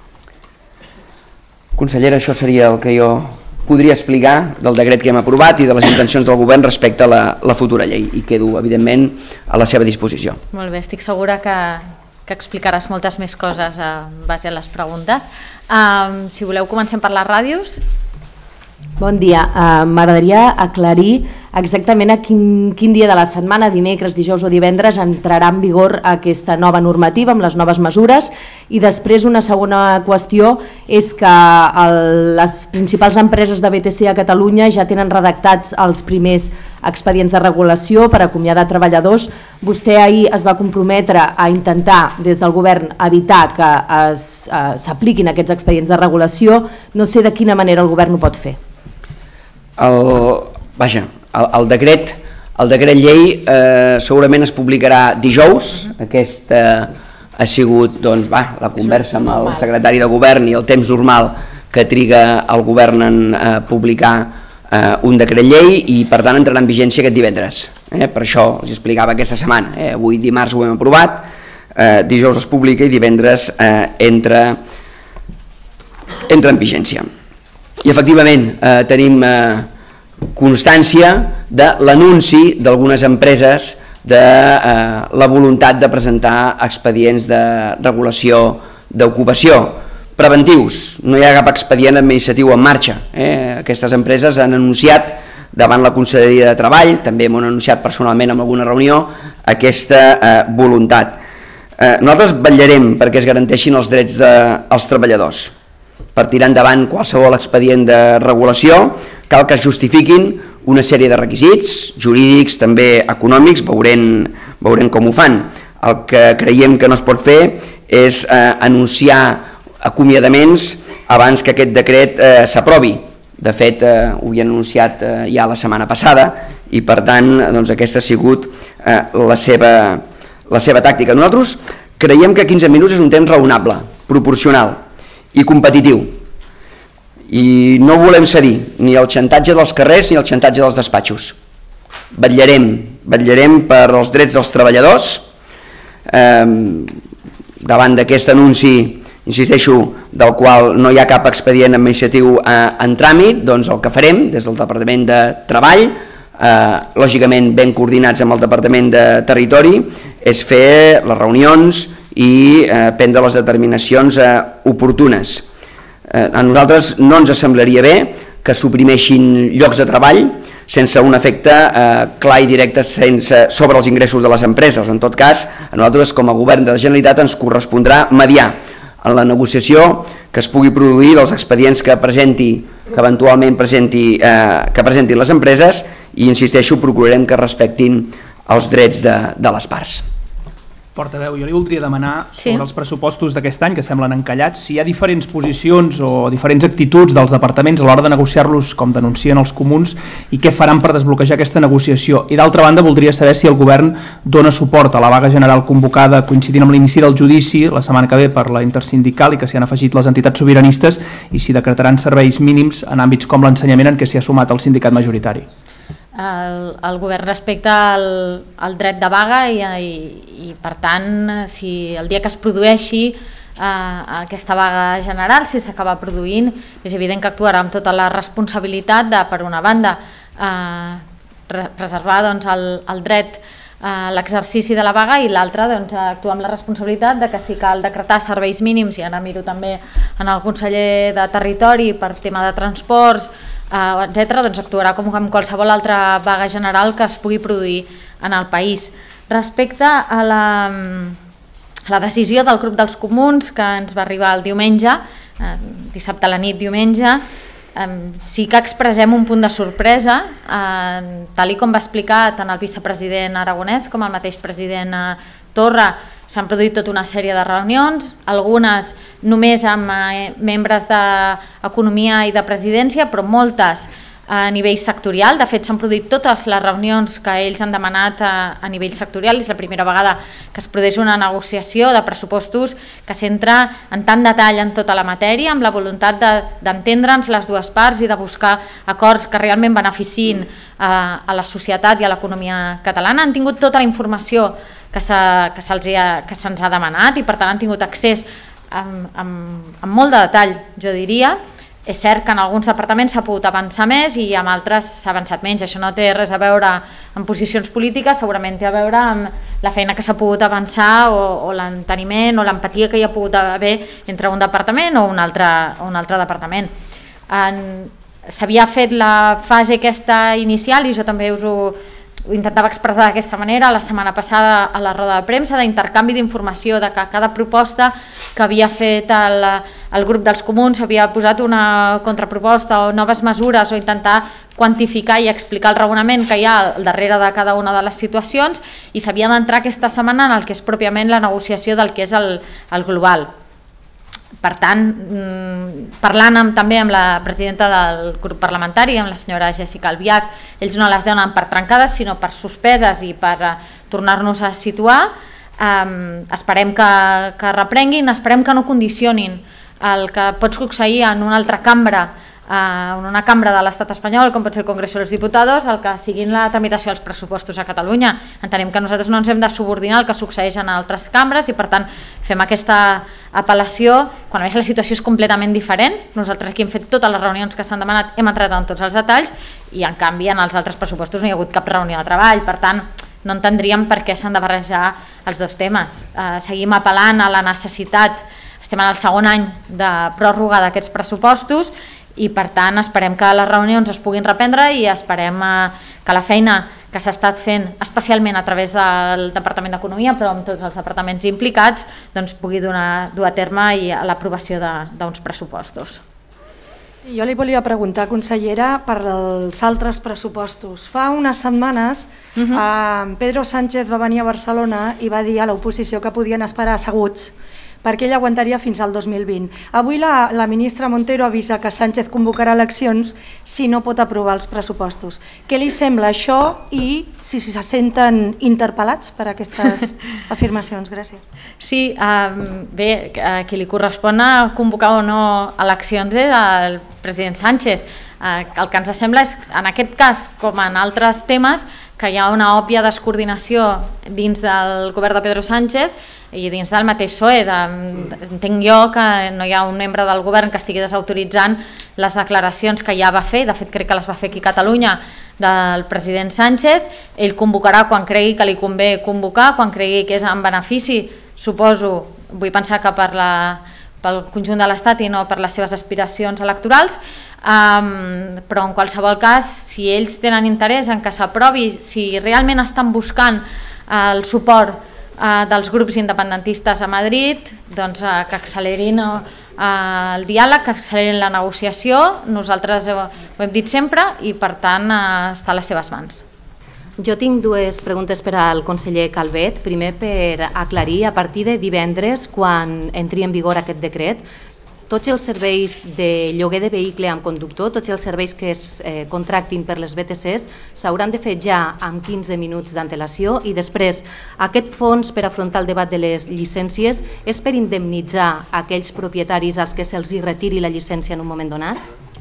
Consellera, això seria el que jo podria explicar del decret que hem aprovat i de les intencions del govern respecte a la, la futura llei, i quedo, evidentment, a la seva disposició. Molt bé, estic segura que, que explicaràs moltes més coses en base a les preguntes. Um, si voleu, comencem per les ràdios. Bon dia, uh, m'agradaria aclarir exactament a quin, quin dia de la setmana, dimecres, dijous o divendres, entrarà en vigor aquesta nova normativa amb les noves mesures, i després una segona qüestió és que el, les principals empreses de B T C a Catalunya ja tenen redactats els primers expedients de regulació per acomiadar treballadors. Vostè ahir es va comprometre a intentar des del govern evitar que s'apliquin uh, aquests expedients de regulació. No sé de quina manera el govern ho pot fer. El, vaja, el, el, decret, el decret llei eh, segurament es publicarà dijous. Aquesta eh, ha sigut doncs, va, la conversa amb el secretari de govern i el temps normal que triga el govern en eh, publicar eh, un decret llei, i per tant entrarà en vigència aquest divendres. Eh? Per això els explicava aquesta setmana. Eh? Avui dimarts ho hem aprovat, eh, dijous es publica i divendres eh, entra, entra en vigència. I efectivament eh, tenim eh, constància de l'anunci d'algunes empreses de eh, la voluntat de presentar expedients de regulació d'ocupació preventius. No hi ha cap expedient administratiu en marxa. Eh? Aquestes empreses han anunciat davant la Conselleria de Treball, també m'ho han anunciat personalment en alguna reunió, aquesta eh, voluntat. Eh, nosaltres vetllarem perquè es garanteixin els drets dels treballadors. Per tirar endavant qualsevol expedient de regulació cal que es justifiquin una sèrie de requisits jurídics, també econòmics, veurem, veurem com ho fan. El que creiem que no es pot fer és eh, anunciar acomiadaments abans que aquest decret eh, s'aprovi. De fet, eh, ho havien anunciat eh, ja la setmana passada i per tant doncs, aquesta ha sigut eh, la, seva, la seva tàctica. Nosaltres creiem que quinze minuts és un temps raonable, proporcional i competitiu. I no volem cedir ni el xantatge dels carrers ni el xantatge dels despatxos. Vetllarem, vetllarem per als drets dels treballadors. Eh, davant d'aquest anunci, insisteixo, del qual no hi ha cap expedient administratiu eh, en tràmit, doncs el que farem des del Departament de Treball, eh, lògicament ben coordinats amb el Departament de Territori, és fer les reunions i eh, prendre les determinacions eh, oportunes. Eh, a nosaltres no ens semblaria bé que suprimeixin llocs de treball sense un efecte eh, clar i directe sense, sobre els ingressos de les empreses. En tot cas, a nosaltres com a govern de la Generalitat ens correspondrà mediar en la negociació que es pugui produir dels expedients que presenti, que eventualment presenti, eh, que presentin les empreses i, insisteixo, procurarem que respectin els drets de, de les parts. Portaveu, jo li voldria demanar sobre Sí. els pressupostos d'aquest any, que semblen encallats, si hi ha diferents posicions o diferents actituds dels departaments a l'hora de negociar-los, com denuncien els comuns, i què faran per desbloquejar aquesta negociació. I d'altra banda, voldria saber si el govern dona suport a la vaga general convocada coincidint amb l'inici del judici la setmana que ve per la intersindical i que s'hi han afegit les entitats sobiranistes, i si decretaran serveis mínims en àmbits com l'ensenyament en què s'hi ha sumat el sindicat majoritari. El, el govern respecta el, el dret de vaga i, i, i per tant, si el dia que es produeixi eh, aquesta vaga general, si s'acaba produint, és evident que actuarà amb tota la responsabilitat de, per una banda, eh, preservar doncs, el, el dret a l'exercici de la vaga i l'altra doncs, actuar amb la responsabilitat de que si cal decretar serveis mínims, i ara miro també en el conseller de Territori per tema de transports, Uh, etcètera, doncs actuarà com en qualsevol altra vaga general que es pugui produir en el país. Respecte a la, a la decisió del grup dels comuns que ens va arribar el diumenge, uh, dissabte a la nit, diumenge, um, sí que expressem un punt de sorpresa, uh, tal i com va explicar tant el vicepresident Aragonès com el mateix president uh, Torra. S'han produït tota una sèrie de reunions, algunes només amb eh, membres d'Economia i de Presidència, però moltes a nivell sectorial. De fet, s'han produït totes les reunions que ells han demanat a, a nivell sectorial. És la primera vegada que es produeix una negociació de pressupostos que s'entra en tant detall en tota la matèria, amb la voluntat d'entendre'ns de, les dues parts i de buscar acords que realment beneficin a, a la societat i a l'economia catalana. Han tingut tota la informació que se'ns ha, que se'ns ha demanat i per tant han tingut accés amb, amb, amb molt de detall, jo diria. És cert que en alguns departaments s'ha pogut avançar més i amb altres s'ha avançat menys. Això no té res a veure amb posicions polítiques, segurament té a veure amb la feina que s'ha pogut avançar o, o l'enteniment o l'empatia que hi ha pogut haver entre un departament o un altre, o un altre departament. S'havia fet la fase aquesta inicial i jo també us ho ho intentava expressar d'aquesta manera la setmana passada a la roda de premsa, d'intercanvi d'informació, de que cada proposta que havia fet el, el grup dels comuns havia posat una contraproposta o noves mesures o intentar quantificar i explicar el raonament que hi ha al darrere de cada una de les situacions, i s'havia d'entrar aquesta setmana en el que és pròpiament la negociació del que és el, el global. Per tant, parlant amb, també amb la presidenta del grup parlamentari, amb la senyora Jessica Albiach, ells no les donen per trencades, sinó per suspeses i per tornar-nos a situar. Um, esperem que, que reprenguin, esperem que no condicionin el que pot succeir en una altra cambra en una cambra de l'estat espanyol, com pot ser el Congreso de los Diputados, el que siguin la tramitació dels pressupostos a Catalunya. Entenem que nosaltres no ens hem de subordinar el que succeeix en altres cambres i per tant fem aquesta apel·lació quan a més la situació és completament diferent. Nosaltres aquí hem fet totes les reunions que s'han demanat, hem entrat en tots els detalls i en canvi en els altres pressupostos no hi ha hagut cap reunió de treball, per tant no entendríem per què s'han de barrejar els dos temes. Eh, seguim apel·lant a la necessitat, estem en el segon any de pròrroga d'aquests pressupostos i per tant esperem que les reunions es puguin reprendre i esperem que la feina que s'ha estat fent especialment a través del Departament d'Economia però amb tots els departaments implicats doncs pugui donar, dur a terme i a l'aprovació d'uns pressupostos. Jo li volia preguntar, consellera, per els altres pressupostos. Fa unes setmanes uh-huh. eh, Pedro Sánchez va venir a Barcelona i va dir a l'oposició que podien esperar asseguts perquè ell aguantaria fins al dos mil vint. Avui la, la ministra Montero avisa que Sánchez convocarà eleccions si no pot aprovar els pressupostos. Què li sembla això i si se senten interpel·lats per aquestes afirmacions? Gràcies. Sí, um, bé, a qui li correspon a convocar o no eleccions és el president Sánchez. Uh, el que ens sembla és, en aquest cas, com en altres temes, que hi ha una òbvia descoordinació dins del govern de Pedro Sánchez i dins del mateix P S O E. De, entenc jo que no hi ha un membre del govern que estigui desautoritzant les declaracions que ja va fer, de fet crec que les va fer aquí a Catalunya, del president Sánchez. Ell convocarà quan cregui que li convé convocar, quan cregui que és en benefici, suposo, vull pensar que per la... pel conjunt de l'Estat i no per les seves aspiracions electorals, um, però en qualsevol cas, si ells tenen interès en que s'aprovi, si realment estan buscant el suport uh, dels grups independentistes a Madrid, doncs uh, que accelerin uh, el diàleg, que accelerin la negociació, nosaltres ho, ho hem dit sempre i per tant uh, està a les seves mans. Jo tinc dues preguntes per al conseller Calvet. Primer, per aclarir, a partir de divendres, quan entri en vigor aquest decret, tots els serveis de lloguer de vehicle amb conductor, tots els serveis que es eh, contractin per les B T Cs, s'hauran de fer ja amb quinze minuts d'antelació i després aquest fons per afrontar el debat de les llicències és per indemnitzar aquells propietaris als que se'ls retiri la llicència en un moment donat?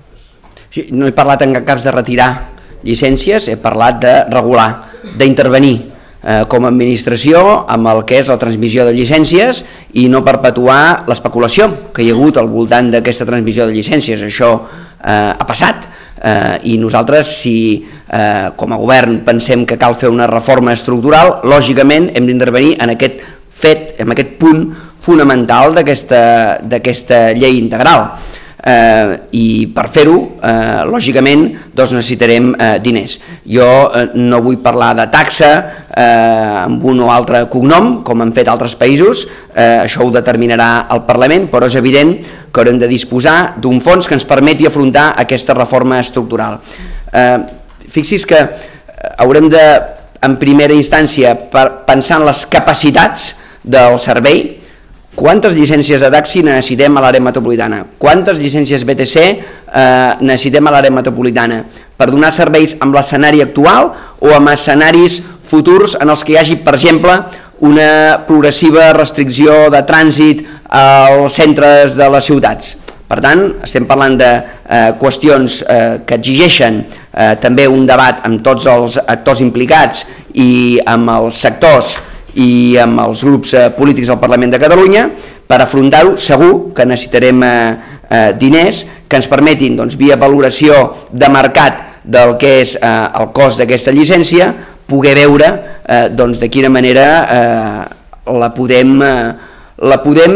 Sí, no he parlat en cap cas de retirar llicències, he parlat de regular, d'intervenir eh, com a administració amb el que és la transmissió de llicències i no perpetuar l'especulació que hi ha hagut al voltant d'aquesta transmissió de llicències. Això eh, ha passat eh, i nosaltres, si eh, com a govern pensem que cal fer una reforma estructural, lògicament hem d'intervenir en aquest fet, en aquest punt fonamental d'aquesta d'aquesta llei integral. Eh, i per fer-ho, eh, lògicament, doncs necessitarem eh, diners. Jo eh, no vull parlar de taxa eh, amb un o altre cognom, com han fet altres països, eh, això ho determinarà el Parlament, però és evident que haurem de disposar d'un fons que ens permeti afrontar aquesta reforma estructural. Eh, fixi's que haurem de, en primera instància, per pensar en les capacitats del servei. Quantes llicències de taxi necessitem a l'àrea metropolitana? Quantes llicències B T C eh, necessitem a l'àrea metropolitana? Per donar serveis amb l'escenari actual o amb escenaris futurs en els que hi hagi, per exemple, una progressiva restricció de trànsit als centres de les ciutats? Per tant, estem parlant de eh, qüestions eh, que exigeixen eh, també un debat amb tots els actors implicats i amb els sectors i amb els grups eh, polítics del Parlament de Catalunya. Per afrontar-ho segur que necessitarem eh, eh, diners que ens permetin, doncs, via valoració de mercat del que és eh, el cost d'aquesta llicència, poder veure eh, doncs, de quina manera eh, la podem, eh, la podem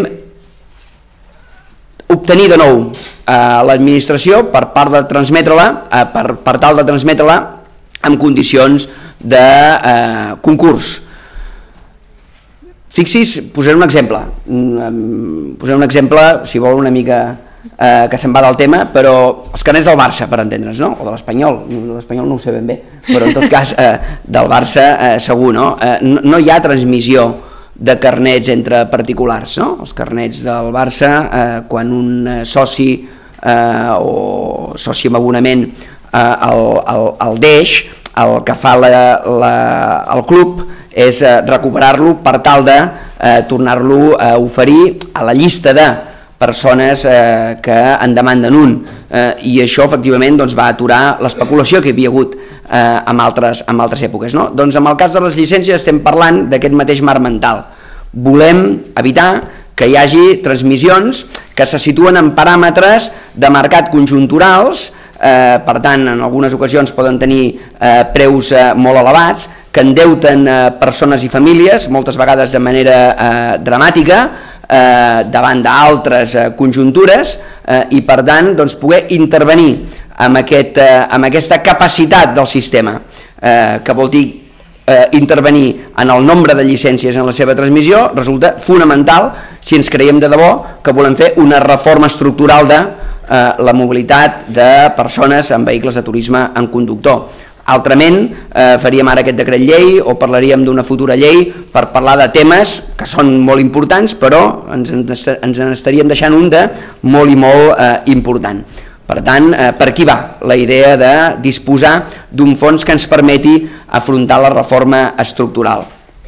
obtenir de nou a l'administració per part de transmetre-la, eh, per, per tal de transmetre-la en condicions de eh, concurs. Fixi's, posaré un exemple, posaré un exemple, si vol, una mica eh, que se'n va del tema, però els carnets del Barça, per entendre's, no? O de l'Espanyol, l'Espanyol no ho sé ben bé, però en tot cas eh, del Barça eh, segur, no? Eh, no? No hi ha transmissió de carnets entre particulars, no? Els carnets del Barça, eh, quan un soci eh, o soci amb abonament eh, el, el, el deix, el que fa la, la, el club és recuperar-lo per tal de eh, tornar-lo a oferir a la llista de persones eh, que en demanden un, eh, i això efectivament doncs, va aturar l'especulació que hi havia hagut eh, en, altres, en altres èpoques. No? Doncs en el cas de les llicències estem parlant d'aquest mateix marc mental. Volem evitar que hi hagi transmissions que se situen en paràmetres de mercat conjunturals, eh, per tant en algunes ocasions poden tenir eh, preus eh, molt elevats, que endeuten eh, persones i famílies, moltes vegades de manera eh, dramàtica, eh, davant d'altres eh, conjuntures, eh, i per tant doncs, poder intervenir amb, aquest, eh, amb aquesta capacitat del sistema, eh, que vol dir eh, intervenir en el nombre de llicències en la seva transmissió, resulta fonamental si ens creiem de debò que volem fer una reforma estructural de eh, la mobilitat de persones en vehicles de turisme en conductor. Altrament, eh, faríem ara aquest decret llei o parlaríem d'una futura llei per parlar de temes que són molt importants, però ens, ens en estaríem deixant un de molt i molt eh, important. Per tant, eh, per aquí va la idea de disposar d'un fons que ens permeti afrontar la reforma estructural.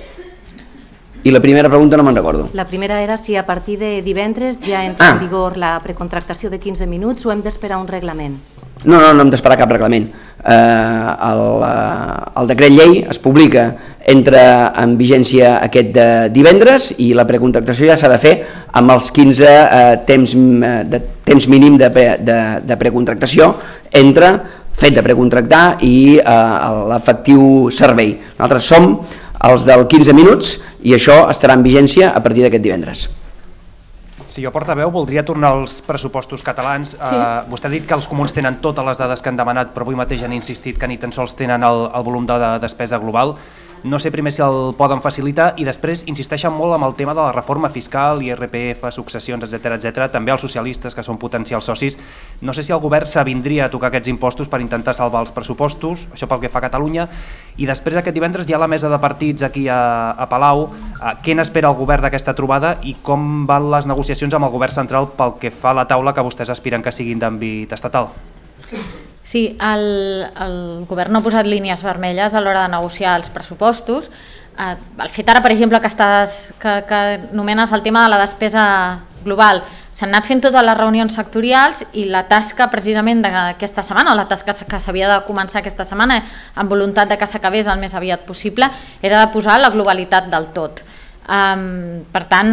I la primera pregunta no me'n recordo. La primera era si a partir de divendres ja entra Ah. en vigor la precontractació de quinze minuts o hem d'esperar un reglament? No, no, no hem d'esperar cap reglament. Eh, el, eh, el decret llei es publica, entra en vigència aquest de divendres i la precontractació ja s'ha de fer amb els quinze eh, temps, eh, de, temps mínim de, pre, de, de precontractació entre fet de precontractar i eh, l'efectiu servei. Nosaltres som els del quinze minuts i això estarà en vigència a partir d'aquest divendres. Si jo portaveu, voldria tornar als pressupostos catalans. Sí. Uh, vostè ha dit que els comuns tenen totes les dades que han demanat, però avui mateix han insistit que ni tan sols tenen el, el volum de, de despesa global. No sé primer si el poden facilitar i després insisteixen molt amb el tema de la reforma fiscal, I R P F, successions, etcètera, etcètera. També els socialistes, que són potencials socis. No sé si el govern s'avindria a tocar aquests impostos per intentar salvar els pressupostos, això pel que fa a Catalunya. I després aquest divendres hi ha la mesa de partits aquí a, a Palau. Què n'espera el govern d'aquesta trobada i com van les negociacions amb el govern central pel que fa a la taula que vostès aspiren que siguin d'àmbit estatal? Sí, el, el govern no ha posat línies vermelles a l'hora de negociar els pressupostos. Eh, el fet ara, per exemple, que, estàs, que, que anomenes el tema de la despesa global, s'han anat fent totes les reunions sectorials i la tasca precisament d'aquesta setmana, o la tasca que s'havia de començar aquesta setmana amb voluntat de que s'acabés el més aviat possible, era de posar la globalitat del tot. Um, per tant,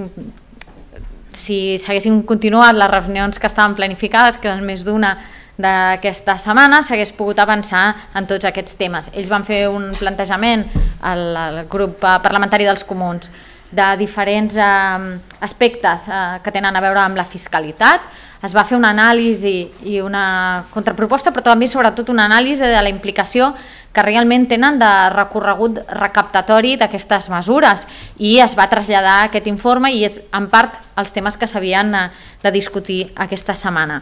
si s'haguessin continuat les reunions que estaven planificades, que eren més d'una d'aquesta setmana, s'hagués pogut avançar en tots aquests temes. Ells van fer un plantejament al, al grup parlamentari dels comuns de diferents eh, aspectes eh, que tenen a veure amb la fiscalitat. Es va fer una anàlisi i una contraproposta, però també sobretot una anàlisi de la implicació que realment tenen de recorregut recaptatori d'aquestes mesures i es va traslladar aquest informe i és en part els temes que s'havien de discutir aquesta setmana.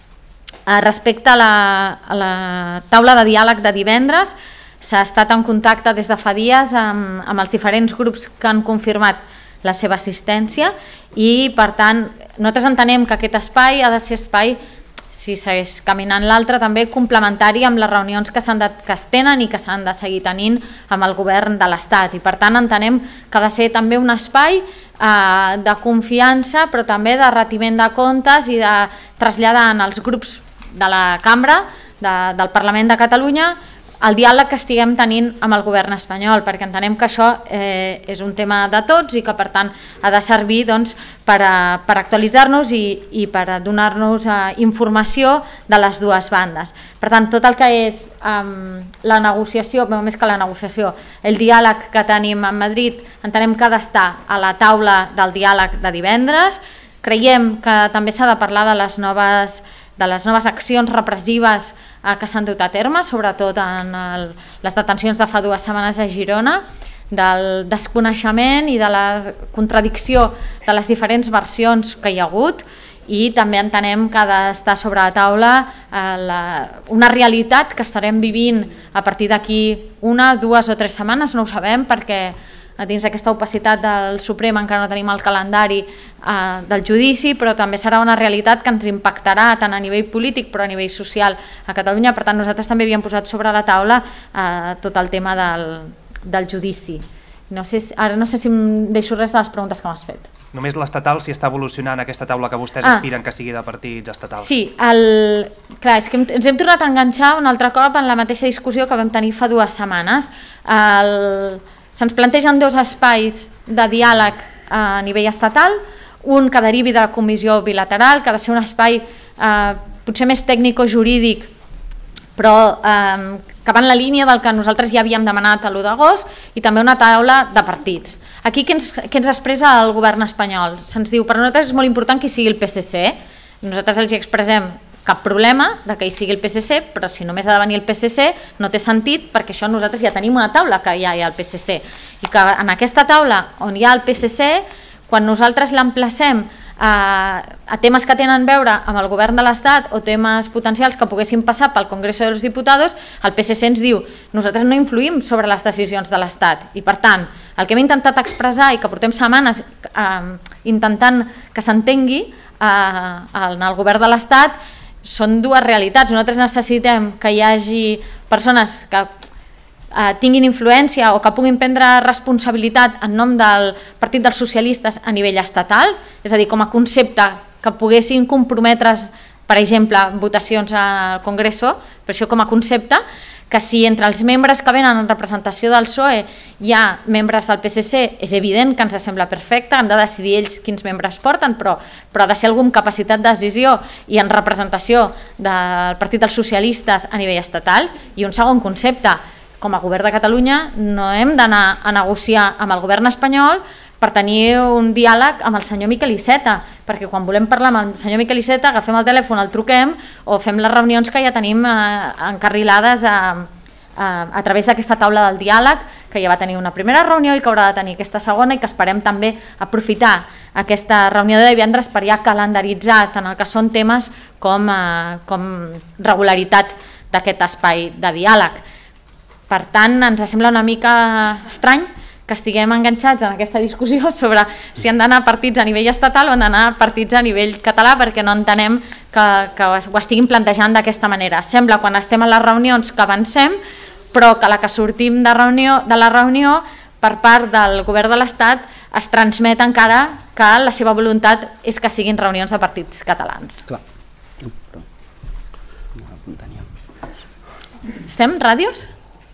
Respecte a la, a la taula de diàleg de divendres, s'ha estat en contacte des de fa dies amb, amb els diferents grups que han confirmat la seva assistència i per tant nosaltres entenem que aquest espai ha de ser espai, si segueix caminant l'altre, també complementari amb les reunions que, de, que es tenen i que s'han de seguir tenint amb el govern de l'Estat i per tant entenem que ha de ser també un espai eh, de confiança però també de retiment de comptes i de traslladar als grups de la cambra de, del Parlament de Catalunya el diàleg que estiguem tenint amb el govern espanyol, perquè entenem que això eh, és un tema de tots i que per tant ha de servir doncs, per, a, per actualitzar-nos i, i per donar-nos eh, informació de les dues bandes. Per tant, tot el que és eh, la negociació, més que la negociació, el diàleg que tenim a Madrid, entenem que ha d'estar a la taula del diàleg de divendres. Creiem que també s'ha de parlar de les noves de les noves accions repressives eh, que s'han dut a terme, sobretot en el, les detencions de fa dues setmanes a Girona, del desconeixement i de la contradicció de les diferents versions que hi ha hagut i també entenem que ha d'estar sobre la taula eh, la, una realitat que estarem vivint a partir d'aquí una, dues o tres setmanes, no ho sabem perquè dins d'aquesta opacitat del Suprem encara no tenim el calendari eh, del judici, però també serà una realitat que ens impactarà tant a nivell polític però a nivell social a Catalunya. Per tant, nosaltres també havíem posat sobre la taula eh, tot el tema del, del judici. No sé, ara no sé si em deixo res de les preguntes que m'has fet. Només l'estatal, si està evolucionant aquesta taula que vostès Ah. aspiren que sigui de partits estatals. Sí, el... clar, és que hem- ens hem tornat a enganxar un altre cop en la mateixa discussió que vam tenir fa dues setmanes. El... Se'ns plantegen dos espais de diàleg a nivell estatal, un que derivi de la comissió bilateral, que ha de ser un espai eh, potser més tècnico-jurídic, però eh, que va en la línia del que nosaltres ja havíem demanat a l'u d'agost, i també una taula de partits. Aquí què ens, què ens expressa el govern espanyol? Se'ns diu, per nosaltres és molt important que hi sigui el P S C. Nosaltres els hi expressem cap problema de que hi sigui el P S C, però si només ha de venir el P S C no té sentit, perquè això nosaltres ja tenim una taula que ja hi ha el P S C. I que en aquesta taula on hi ha el P S C, quan nosaltres l'emplacem a, a temes que tenen a veure amb el govern de l'Estat o temes potencials que poguessin passar pel Congreso de los Diputados, el P S C ens diu nosaltres no influïm sobre les decisions de l'Estat i per tant el que hem intentat expressar i que portem setmanes eh, intentant que s'entengui eh, en el govern de l'Estat són dues realitats. Nosaltres necessitem que hi hagi persones que eh, tinguin influència o que puguin prendre responsabilitat en nom del Partit dels Socialistes a nivell estatal, és a dir, com a concepte que poguessin comprometre's, per exemple, votacions al Congreso, però això com a concepte, que si entre els membres que venen en representació del P S O E hi ha membres del P S C, és evident que ens sembla perfecte, han de decidir ells quins membres porten, però, però ha de ser algú amb capacitat de decisió i en representació del Partit dels Socialistes a nivell estatal. I un segon concepte, com a govern de Catalunya no hem d'anar a negociar amb el govern espanyol per tenir un diàleg amb el senyor Miquel Iceta, perquè quan volem parlar amb el senyor Miquel Iceta agafem el telèfon, el truquem o fem les reunions que ja tenim eh, encarrilades a, a, a través d'aquesta taula del diàleg, que ja va tenir una primera reunió i que haurà de tenir aquesta segona i que esperem també aprofitar aquesta reunió de divendres per ja calendaritzar tant el que són temes com, eh, com regularitat d'aquest espai de diàleg. Per tant, ens sembla una mica estrany que estiguem enganxats en aquesta discussió sobre si han d'anar partits a nivell estatal o han d'anar partits a nivell català, perquè no entenem que, que ho estiguin plantejant d'aquesta manera. Sembla quan estem a les reunions que avancem, però que la que sortim de, reunió, de la reunió per part del govern de l'Estat es transmet encara que la seva voluntat és que siguin reunions de partits catalans. Clar. Estem? Ràdios?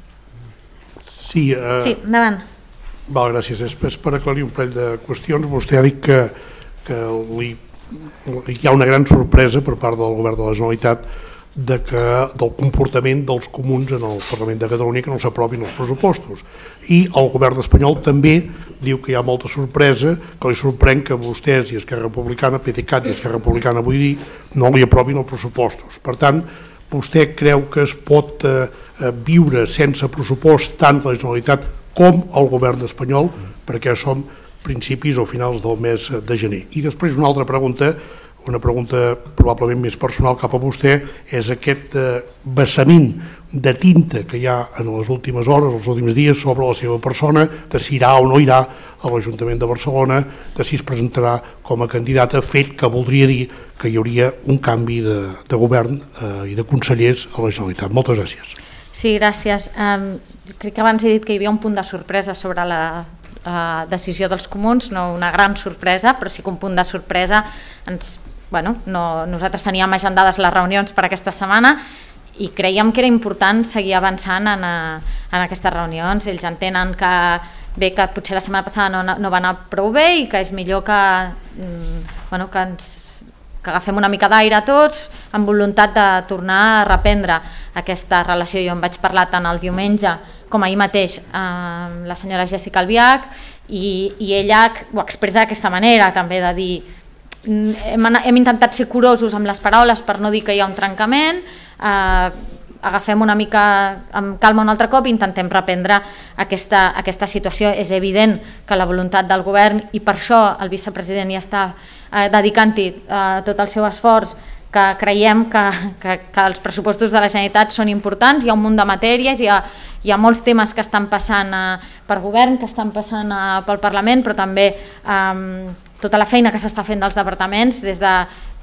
Sí, eh, Sí, endavant. val, gràcies. És, és per aclarir un parell de qüestions. Vostè ha dit que, que li, hi ha una gran sorpresa per part del govern de la Generalitat de que, del comportament dels comuns en el Parlament de Catalunya, que no s'aprovin els pressupostos. I el govern espanyol també diu que hi ha molta sorpresa, que li sorprèn que vostès i Esquerra Republicana, PDeCAT i Esquerra Republicana, vull dir, no li aprovin els pressupostos. Per tant, vostè creu que es pot eh, viure sense pressupost tant la Generalitat com el govern espanyol, perquè som principis o finals del mes de gener. I després una altra pregunta, una pregunta probablement més personal cap a vostè, és aquest eh, vessament de tinta que hi ha en les últimes hores, els últims dies, sobre la seva persona, de si irà o no irà a l'Ajuntament de Barcelona, de si es presentarà com a candidata, fet que voldria dir que hi hauria un canvi de, de govern eh, i de consellers a la Generalitat. Moltes gràcies. Sí, gràcies. Um, crec que abans he dit que hi havia un punt de sorpresa sobre la, la decisió dels comuns, no una gran sorpresa, però sí que un punt de sorpresa. Ens, bueno, no, nosaltres teníem agendades les reunions per aquesta setmana i creiem que era important seguir avançant en, a, en aquestes reunions. Ells entenen que bé, que potser la setmana passada no, no va anar prou bé i que és millor que, bueno, que ens que agafem una mica d'aire tots amb voluntat de tornar a reprendre aquesta relació. Jo em vaig parlar tant el diumenge com ahir mateix amb la senyora Jessica Albiach i, i ella ho expressa d'aquesta manera també, de dir hem, hem intentat ser curosos amb les paraules per no dir que hi ha un trencament, eh, agafem una mica amb calma un altre cop i intentem reprendre aquesta, aquesta situació. És evident que la voluntat del govern, i per això el vicepresident ja està eh, dedicant-hi eh, tot el seu esforç, que creiem que, que, que els pressupostos de la Generalitat són importants, hi ha un munt de matèries, hi ha, hi ha molts temes que estan passant eh, per govern, que estan passant eh, pel Parlament, però també eh, tota la feina que s'està fent dels departaments, des de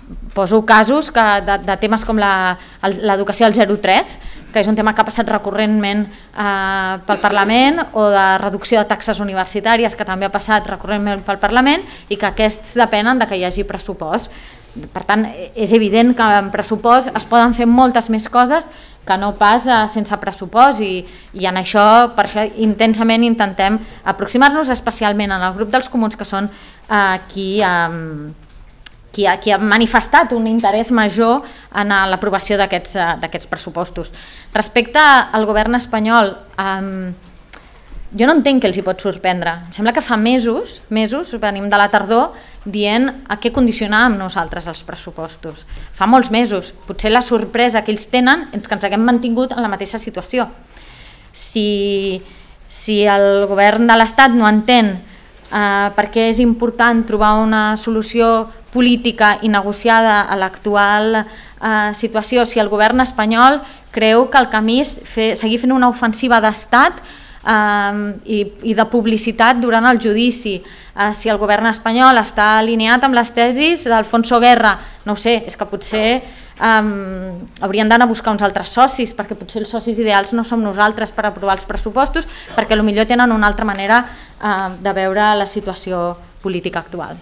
poso casos que, de, de temes com l'educació al zero tres, que és un tema que ha passat recurrentment eh, pel Parlament, o de reducció de taxes universitàries, que també ha passat recurrentment pel Parlament, i que aquests depenen de que hi hagi pressupost. Per tant, és evident que en pressupost es poden fer moltes més coses que no pas eh, sense pressupost, i, i en això, per això intensament intentem aproximar-nos, especialment en el grup dels comuns, que són eh, qui... Eh, Qui ha, qui ha manifestat un interès major en l'aprovació d'aquests pressupostos. Respecte al govern espanyol, um, jo no entenc què els hi pot sorprendre. Em sembla que fa mesos, mesos, venim de la tardor, dient a què condicionàvem nosaltres els pressupostos. Fa molts mesos. Potser la sorpresa que ells tenen és que ens haguem mantingut en la mateixa situació. Si, si el govern de l'Estat no entén Uh, perquè és important trobar una solució política i negociada a l'actual uh, situació, si el govern espanyol creu que el camí és fer, seguir fent una ofensiva d'estat uh, i, i de publicitat durant el judici, uh, si el govern espanyol està alineat amb les tesis d'Alfonso Guerra, no ho sé, és que potser Um, haurien d'anar a buscar uns altres socis, perquè potser els socis ideals no som nosaltres per aprovar els pressupostos, perquè potser tenen una altra manera uh, de veure la situació política actual.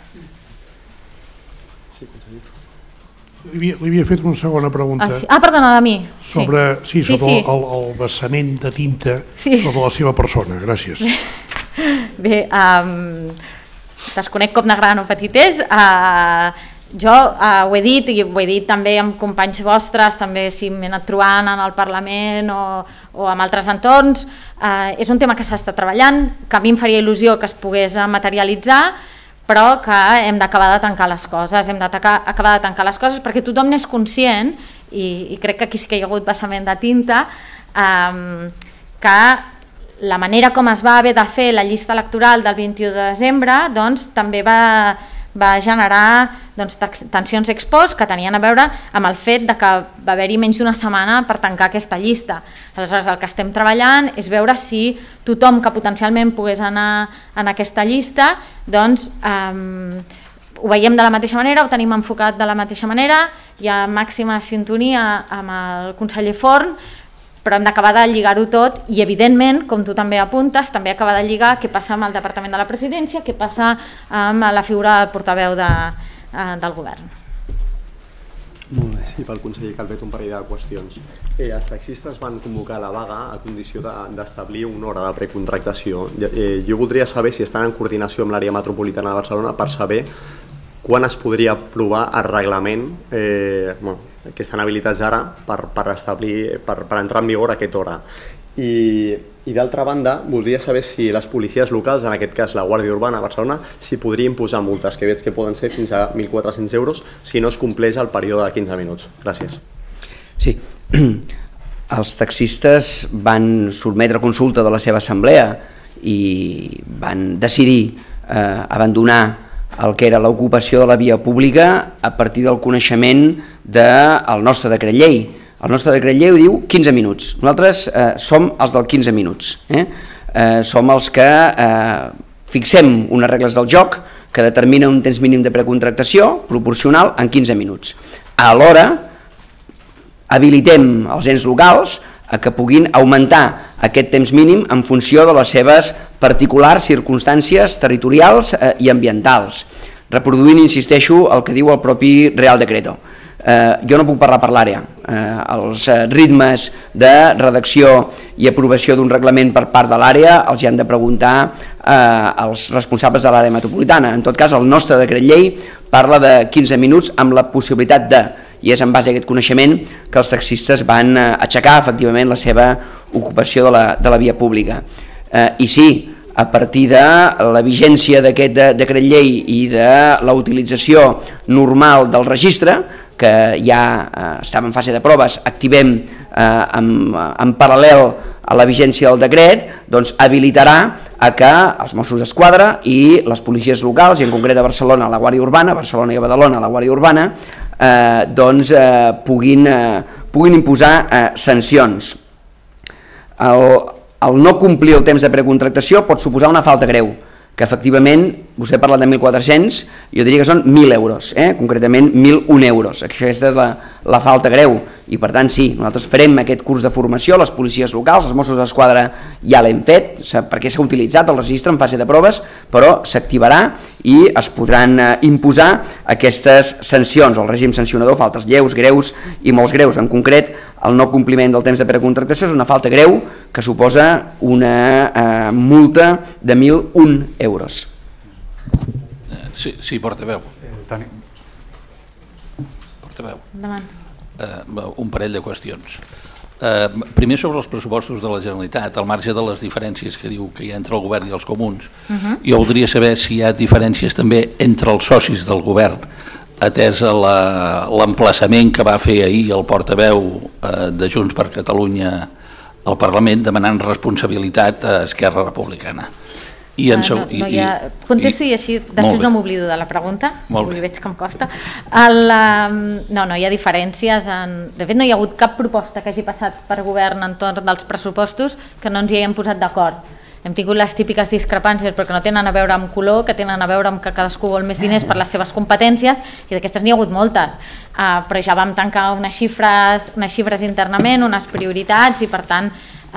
Sí, conseller. Li, li havia fet una segona pregunta. Ah, sí. ah perdona, de mi. Sobre, sí, sí, sobre sí. El, el vessament de tinta sí. sobre la seva persona. Gràcies. Bé, um, desconec com de gran o petit és. Uh, Jo uh, ho he dit, i ho he dit també amb companys vostres, també si m'he anat trobant en el Parlament o, o amb altres entorns, uh, és un tema que s'està treballant, que a mi em faria il·lusió que es pogués materialitzar, però que hem d'acabar de tancar les coses, hem d'acabar de tancar les coses perquè tothom n'és conscient, i, i crec que aquí sí que hi ha hagut vessament de tinta, um, que la manera com es va haver de fer la llista electoral del vint-i-u de desembre doncs, també va... va generar doncs, tensions ex post que tenien a veure amb el fet de que va haver-hi menys d'una setmana per tancar aquesta llista. Aleshores, el que estem treballant és veure si tothom que potencialment pogués anar en aquesta llista, doncs eh, ho veiem de la mateixa manera, ho tenim enfocat de la mateixa manera, hi ha màxima sintonia amb el conseller Forn, però hem d'acabar de lligar-ho tot i, evidentment, com tu també apuntes, també acabar de lligar què passa amb el Departament de la Presidència, què passa amb la figura del portaveu de, eh, del govern. Molt bé, sí, pel conseller Calvet un parell de qüestions. Eh, els taxistes van convocar la vaga a condició d'establir una hora de precontractació. Eh, jo voldria saber si estan en coordinació amb l'àrea metropolitana de Barcelona per saber quan es podria aprovar el reglament eh, bueno, que estan habilitats ara per, per, establir, per, per entrar en vigor a aquesta hora. I, i d'altra banda, voldria saber si les policies locals, en aquest cas la Guàrdia Urbana a Barcelona, si podria imposar multes, que veig que poden ser fins a mil quatre-cents euros si no es compleix el període de quinze minuts. Gràcies. Sí, els taxistes van sotmetre a consulta de la seva assemblea i van decidir eh, abandonar el que era l'ocupació de la via pública a partir del coneixement del nostre decret llei. El nostre decret llei ho diu quinze minuts. Nosaltres eh, som els del quinze minuts. Eh? Eh, som els que eh, fixem unes regles del joc que determinen un temps mínim de precontractació proporcional en quinze minuts. Alhora, habilitem els ens locals a que puguin augmentar aquest temps mínim en funció de les seves particulars circumstàncies territorials eh, i ambientals, reproduint, insisteixo, el que diu el propi Real Decreto. Eh, jo no puc parlar per l'àrea. Eh, els eh, ritmes de redacció i aprovació d'un reglament per part de l'àrea els hi han de preguntar eh, els responsables de l'àrea metropolitana. En tot cas, el nostre decret llei parla de quinze minuts amb la possibilitat de, i és en base a aquest coneixement que els taxistes van eh, aixecar efectivament la seva ocupació de la, de la via pública. Eh, I sí, a partir de la vigència d'aquest de, decret llei i de la utilització normal del registre, que ja eh, estava en fase de proves, activem eh, en, en paral·lel a la vigència del decret, doncs habilitarà a que els Mossos d'Esquadra i les policies locals, i en concret a Barcelona la Guàrdia Urbana, Barcelona i a Badalona la Guàrdia Urbana, eh, doncs eh, puguin, eh, puguin imposar eh, sancions. El, el no complir el temps de precontractació pot suposar una falta greu, que efectivament vostè ha parlat de mil quatre-cents, jo diria que són mil euros, eh? concretament mil un euros. Aquesta és la, la falta greu i per tant sí, nosaltres farem aquest curs de formació a les policies locals, els Mossos d'Esquadra ja l'hem fet, perquè s'ha utilitzat el registre en fase de proves, però s'activarà i es podran eh, imposar aquestes sancions, el règim sancionador, faltes lleus, greus i molts greus. En concret, el no compliment del temps de precontractació és una falta greu que suposa una eh, multa de mil un euros. Sí, sí, portaveu. Portaveu. Endavant. Uh, un parell de qüestions. Uh, primer sobre els pressupostos de la Generalitat, al marge de les diferències que diu que hi ha entre el govern i els comuns, uh-huh. jo voldria saber si hi ha diferències també entre els socis del govern, atès a l'emplaçament que va fer ahir el portaveu uh, de Junts per Catalunya al Parlament demanant responsabilitat a Esquerra Republicana. I en no, no, ja, contesto i, i així després no m'oblido de la pregunta, avui veig que em costa. El, no, no hi ha diferències, en, de fet no hi ha hagut cap proposta que hagi passat per govern entorn dels pressupostos que no ens hi haguem posat d'acord. Hem tingut les típiques discrepàncies perquè no tenen a veure amb color, que tenen a veure amb que cadascú vol més diners per les seves competències i d'aquestes n'hi ha hagut moltes, uh, però ja vam tancar unes xifres, unes xifres internament, unes prioritats i per tant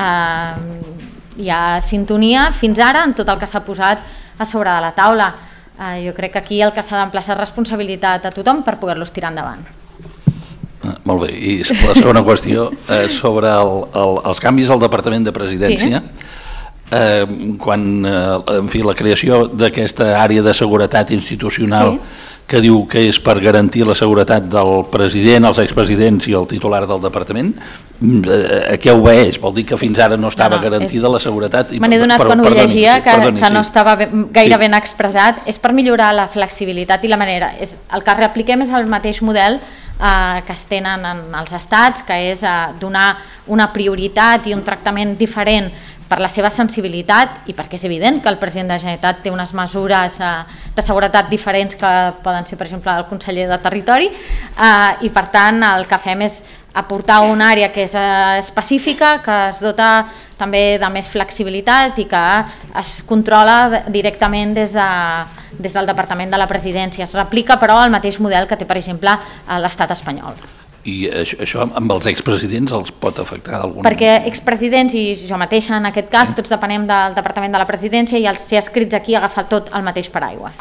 uh, hi ha sintonia fins ara en tot el que s'ha posat a sobre de la taula. Eh, jo crec que aquí el que s'ha d'emplaçar responsabilitat a tothom per poder-los tirar endavant. Ah, molt bé, i la segona qüestió eh, sobre el, el, els canvis al Departament de Presidència. Sí. Eh, quan, eh, en fi, la creació d'aquesta àrea de seguretat institucional sí. que diu que és per garantir la seguretat del president, els expresidents i el titular del departament, a què obeeix? Vol dir que fins ara no estava no, no, garantida és... la seguretat? Me n'he donat quan ho llegia, que, perdoni, que no sí. estava ben, gaire sí. ben expressat. És per millorar la flexibilitat i la manera. És, el que reapliquem és el mateix model eh, que es tenen en els estats, que és eh, donar una prioritat i un tractament diferent per la seva sensibilitat i perquè és evident que el president de la Generalitat té unes mesures eh, de seguretat diferents que poden ser, per exemple, el conseller de Territori eh, i per tant el que fem és aportar una àrea que és eh, específica, que es dota també de més flexibilitat i que es controla directament des, de, des del Departament de la Presidència. Es replica però el mateix model que té, per exemple, l'estat espanyol. I això, això amb els expresidents els pot afectar d'alguna manera? Perquè expresidents i jo mateixa en aquest cas, tots depenem del Departament de la Presidència i els ser escrits aquí agafa tot el mateix paraigües.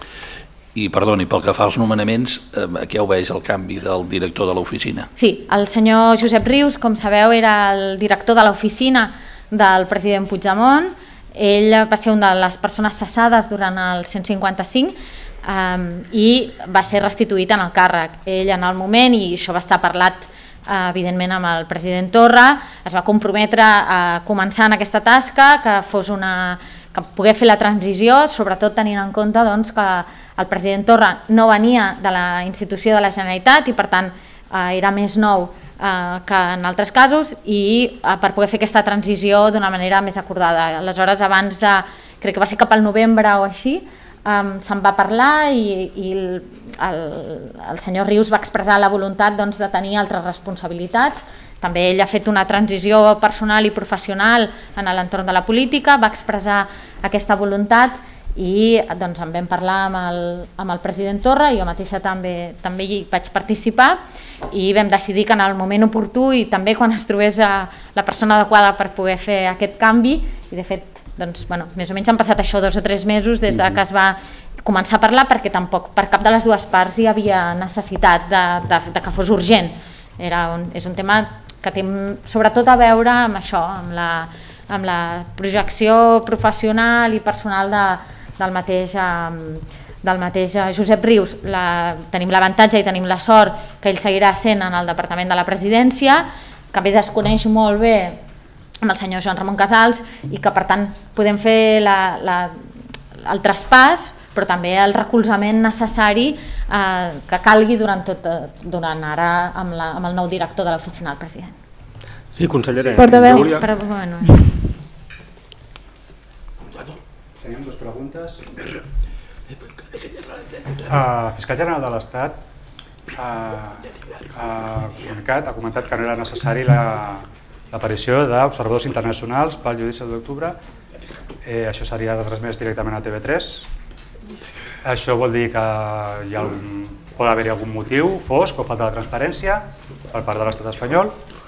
I perdoni, pel que fa als nomenaments, a què obeeix el canvi del director de l'oficina? Sí, el senyor Josep Rius, com sabeu, era el director de l'oficina del president Puigdemont. Ell va ser una de les persones cessades durant el cent cinquanta-cinc Um, i va ser restituït en el càrrec. Ell en el moment, i això va estar parlat uh, evidentment amb el president Torra, es va comprometre a començar en aquesta tasca, que fos una, que pogués fer la transició, sobretot tenint en compte doncs, que el president Torra no venia de la institució de la Generalitat i per tant uh, era més nou uh, que en altres casos i uh, per poder fer aquesta transició d'una manera més acordada. Aleshores, abans de, crec que va ser cap al novembre o així, Um, se'n va parlar i, i el, el, el senyor Rius va expressar la voluntat doncs, de tenir altres responsabilitats. També ell ha fet una transició personal i professional en l'entorn de la política, va expressar aquesta voluntat i doncs, en vam parlar amb el, amb el president Torra, jo mateixa també, també hi vaig participar i vam decidir que en el moment oportú i també quan es trobés la persona adequada per poder fer aquest canvi, i de fet doncs, bueno, més o menys han passat això dos o tres mesos des de que es va començar a parlar perquè tampoc per cap de les dues parts hi havia necessitat de, de, de que fos urgent. Era un, és un tema que té sobretot a veure amb això, amb la, amb la projecció professional i personal de, del mateix, del mateix Josep Rius. La, tenim l'avantatge i tenim la sort que ell seguirà sent en el Departament de la Presidència, que a més es coneix molt bé amb el senyor Joan Ramon Casals i que per tant podem fer la, la, el traspàs però també el recolzament necessari eh, que calgui durant tot durant ara amb, la, amb el nou director de l'oficina del president. Sí, consellera. Portaveu, volia... per un moment. Tenim dues preguntes. El fiscal general de l'Estat ha, ha comunicat, ha comentat que no era necessari la l'aparició d'observadors internacionals pel judici d'octubre. Eh, això seria retransmès directament a T V tres. Això vol dir que hi ha un, pot haver-hi algun motiu fosc o falta de transparència per part de l'estat espanyol.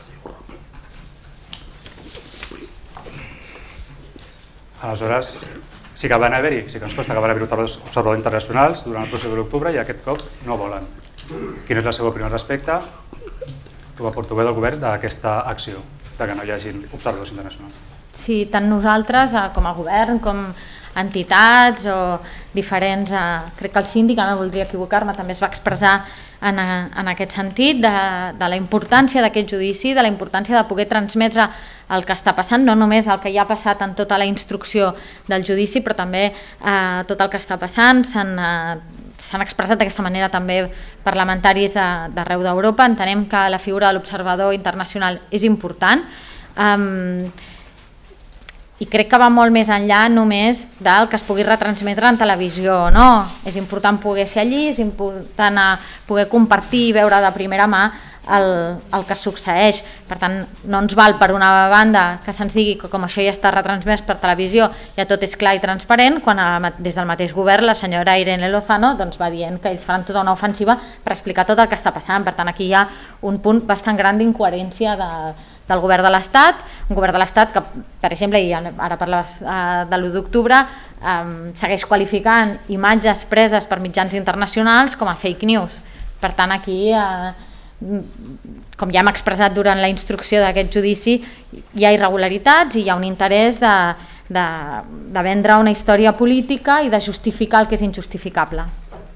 Aleshores, sí que van haver-hi, sí que ens consta que van haver-hi observadors internacionals durant el procés de l'octubre i aquest cop no volen. Quina és la seva opinió al respecte, com a portaveu del govern, d'aquesta acció, de que no hi hagi observadors internacionals? Sí, tant nosaltres com a govern, com entitats o diferents, crec que el síndic, no voldria equivocar-me, també es va expressar en, en aquest sentit de, de la importància d'aquest judici, de la importància de poder transmetre el que està passant, no només el que ja ha passat en tota la instrucció del judici, però també eh, tot el que està passant. S'han eh, s'han expressat d'aquesta manera també parlamentaris d'arreu d'Europa. Entenem que la figura de l'observador internacional és important. Um, I crec que va molt més enllà només del que es pugui retransmetre en televisió, no? És important poder ser allí, és important poder compartir i veure de primera mà el, el que succeeix. Per tant, no ens val per una banda que se'ns digui que com això ja està retransmès per televisió ja tot és clar i transparent, quan a, des del mateix govern la senyora Irene Lozano doncs, va dient que ells faran tota una ofensiva per explicar tot el que està passant. Per tant, aquí hi ha un punt bastant gran d'incoherència de del govern de l'Estat, un govern de l'Estat que, per exemple, i ara parlaves de l'u d'octubre, segueix qualificant imatges preses per mitjans internacionals com a fake news. Per tant, aquí, com ja hem expressat durant la instrucció d'aquest judici, hi ha irregularitats i hi ha un interès de, de, de vendre una història política i de justificar el que és injustificable.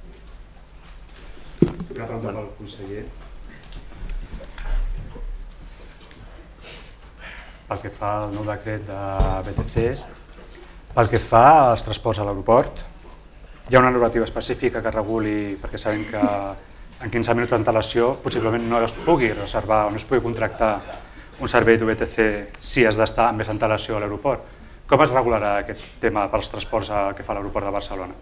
Una pregunta pel conseller. Pel que fa al nou decret de B T Cs, pel que fa als transports a l'aeroport, hi ha una normativa específica que reguli, perquè sabem que en quinze minuts d'antelació possiblement no es pugui reservar o no es pugui contractar un servei de B T C si has d'estar amb més antelació a l'aeroport. Com es regularà aquest tema pels transports que fa l'aeroport de Barcelona?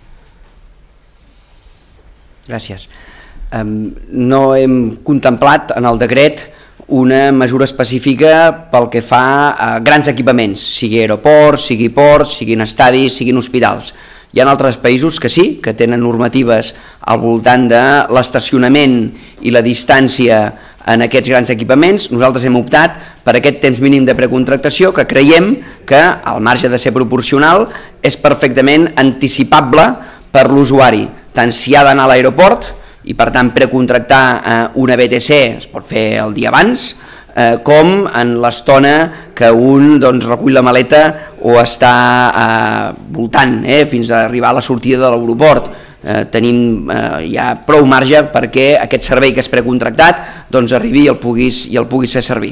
Gràcies. Um, no hem contemplat en el decret una mesura específica pel que fa a grans equipaments, sigui aeroports, sigui ports, siguin estadis, siguin hospitals. Hi ha altres països que sí, que tenen normatives al voltant de l'estacionament i la distància en aquests grans equipaments. Nosaltres hem optat per aquest temps mínim de precontractació que creiem que, al marge de ser proporcional, és perfectament anticipable per l'usuari, tant si ha d'anar a l'aeroport i per tant precontractar eh, una B T C es pot fer el dia abans, eh, com en l'estona que un doncs, recull la maleta o està eh, voltant eh, fins a arribar a la sortida de l'aeroport. Eh, tenim eh, ja prou marge perquè aquest servei que és precontractat doncs, arribi i el puguis, i el puguis fer servir.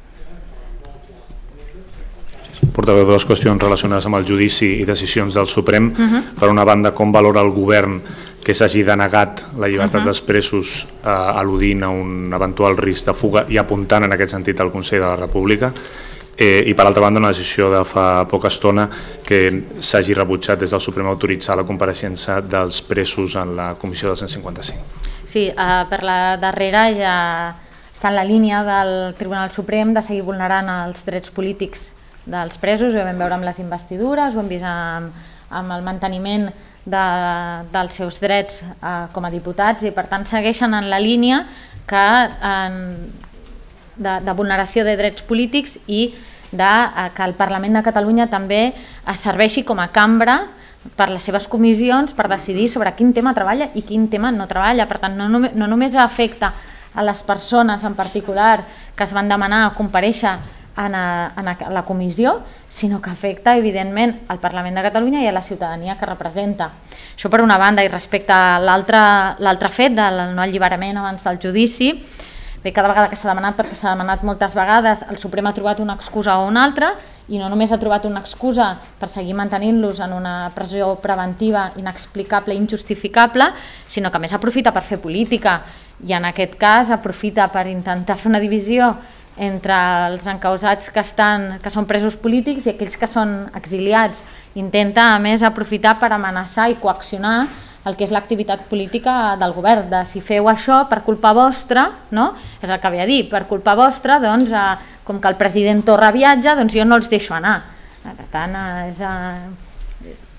Portaveu, dues qüestions relacionades amb el judici i decisions del Suprem. Uh-huh. Per una banda, com valora el govern que s'hagi denegat la llibertat uh-huh. dels presos eh, al·ludint a un eventual risc de fuga i apuntant en aquest sentit al Consell de la República? Eh, I per altra banda, una decisió de fa poca estona que s'hagi rebutjat des del Suprem autoritzar la compareixença dels presos en la comissió del cent cinquanta-cinc. Sí, eh, per la darrera ja està en la línia del Tribunal Suprem de seguir vulnerant els drets polítics dels presos. Ho vam veure amb les investidures, ho hem vist amb, amb el manteniment de, dels seus drets eh, com a diputats i per tant segueixen en la línia que, en, de, de vulneració de drets polítics i de, eh, que el Parlament de Catalunya també es serveixi com a cambra per les seves comissions per decidir sobre quin tema treballa i quin tema no treballa. Per tant, no, no, no només afecta a les persones en particular que es van demanar a comparèixer en, a, en a la comissió, sinó que afecta evidentment al Parlament de Catalunya i a la ciutadania que representa. Això per una banda, i respecte a l'altre fet del no alliberament abans del judici, bé, cada vegada que s'ha demanat, perquè s'ha demanat moltes vegades, el Suprem ha trobat una excusa o una altra, i no només ha trobat una excusa per seguir mantenint-los en una pressió preventiva inexplicable i injustificable, sinó que a més aprofita per fer política, i en aquest cas aprofita per intentar fer una divisió entre els encausats que, estan, que són presos polítics i aquells que són exiliats. Intenta, a més, aprofitar per amenaçar i coaccionar el que és l'activitat política del govern, de si feu això per culpa vostra, no? És el que ve a dir, per culpa vostra, doncs, eh, com que el president Torra viatja, doncs jo no els deixo anar. Per tant, és, eh,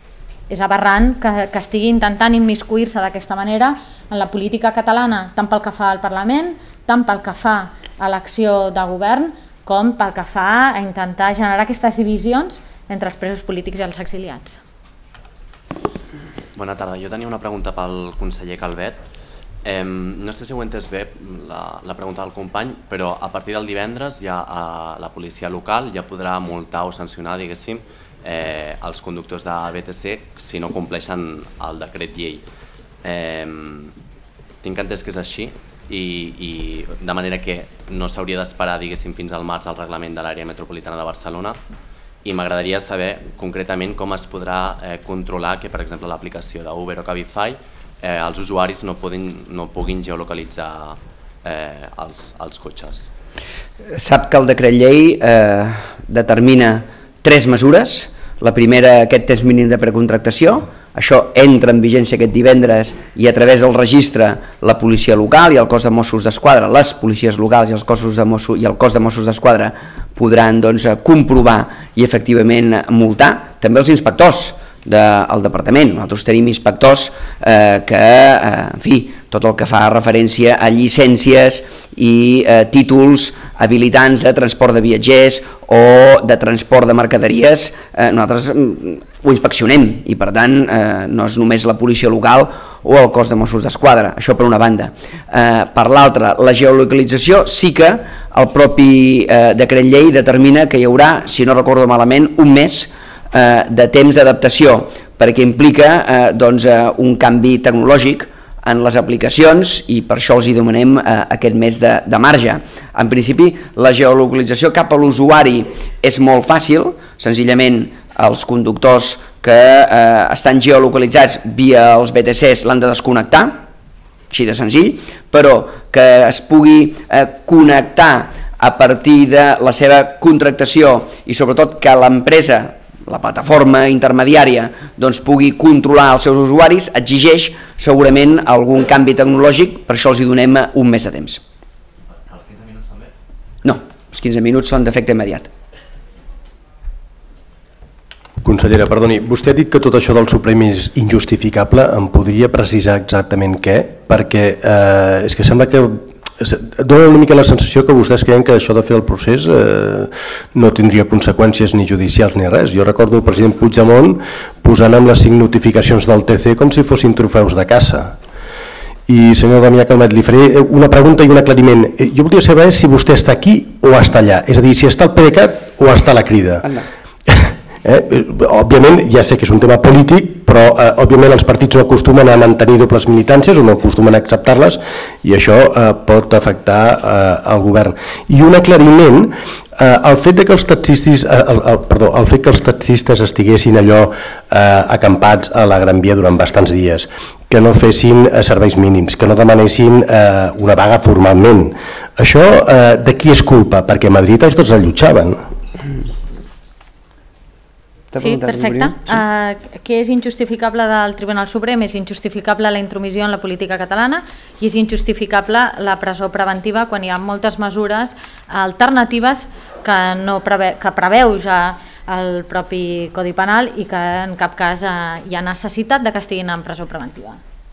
és aberrant que, que estigui intentant immiscuir-se d'aquesta manera en la política catalana, tant pel que fa al Parlament, tant pel que fa a l'acció de govern, com pel que fa a intentar generar aquestes divisions entre els presos polítics i els exiliats. Bona tarda, jo tenia una pregunta pel conseller Calvet. Eh, no sé si ho he entès bé la, la pregunta del company, però a partir del divendres ja a la policia local ja podrà multar o sancionar, diguéssim, eh, els conductors de B T C si no compleixen el decret llei. Eh, tinc entès que és així i, i de manera que no s'hauria d'esperar, diguéssim, fins al març el reglament de l'àrea metropolitana de Barcelona, i m'agradaria saber concretament com es podrà eh, controlar que, per exemple, l'aplicació d'Uber o Cabify eh, els usuaris no, podin, no puguin geolocalitzar eh, els, els cotxes. Sap que el decret llei eh, determina tres mesures. La primera, aquest test mínim de precontractació. Això entra en vigència aquest divendres i a través del registre la policia local i el cos de Mossos d'Esquadra, les policies locals i els cossos de Mossos i el cos de Mossos d'Esquadra podran doncs, comprovar i efectivament multar. També els inspectors del departament. Nosaltres tenim inspectors eh, que, eh, en fi, tot el que fa referència a llicències i eh, títols habilitants de transport de viatgers o de transport de mercaderies, eh, nosaltres ho inspeccionem i per tant eh, no és només la policia local o el cos de Mossos d'Esquadra, això per una banda. Eh, per l'altra, la geolocalització sí que el propi eh, decret llei determina que hi haurà, si no recordo malament, un mes eh, de temps d'adaptació, perquè implica eh, doncs, eh, un canvi tecnològic en les aplicacions i per això els hi demanem eh, aquest mes de, de marge. En principi, la geolocalització cap a l'usuari és molt fàcil, senzillament els conductors que eh, estan geolocalitzats via els B T Cs l'han de desconnectar, així de senzill, però que es pugui eh, connectar a partir de la seva contractació i sobretot que l'empresa, la plataforma intermediària, doncs pugui controlar els seus usuaris, exigeix segurament algun canvi tecnològic, per això els hi donem un mes de temps. Els quinze minuts també? No, els quinze minuts són d'efecte immediat. Consellera, perdoni, vostè ha dit que tot això del Suprem és injustificable, em podria precisar exactament què? Perquè eh, és que sembla que dona una mica la sensació que vostès creien que això de fer el procés eh, no tindria conseqüències ni judicials ni res. Jo recordo el president Puigdemont posant amb les cinc notificacions del T C com si fossin trofeus de caça. I senyor Damià Calvet, li faré una pregunta i un aclariment. Jo voldria saber si vostè està aquí o està allà, és a dir, si està al PDeCAT o està a la Crida. Eh? Òbviament, ja sé que és un tema polític, però eh, òbviament els partits no acostumen a mantenir dobles militàncies o no acostumen a acceptar-les i això eh, pot afectar eh, el govern. I un aclariment, eh, el fet de que els taxistes, eh, el, el, perdó, el fet que els taxistes estiguessin allò eh, acampats a la Gran Via durant bastants dies, que no fessin eh, serveis mínims, que no demanessin eh, una vaga formalment, això eh, de qui és culpa? Perquè a Madrid els desallotjaven. Sí, perfecte. Uh, què és injustificable del Tribunal Suprem? És injustificable la intromissió en la política catalana i és injustificable la presó preventiva quan hi ha moltes mesures alternatives que, no preve, que preveu ja el propi Codi Penal i que en cap cas uh, hi ha necessitat de que estiguin en presó preventiva.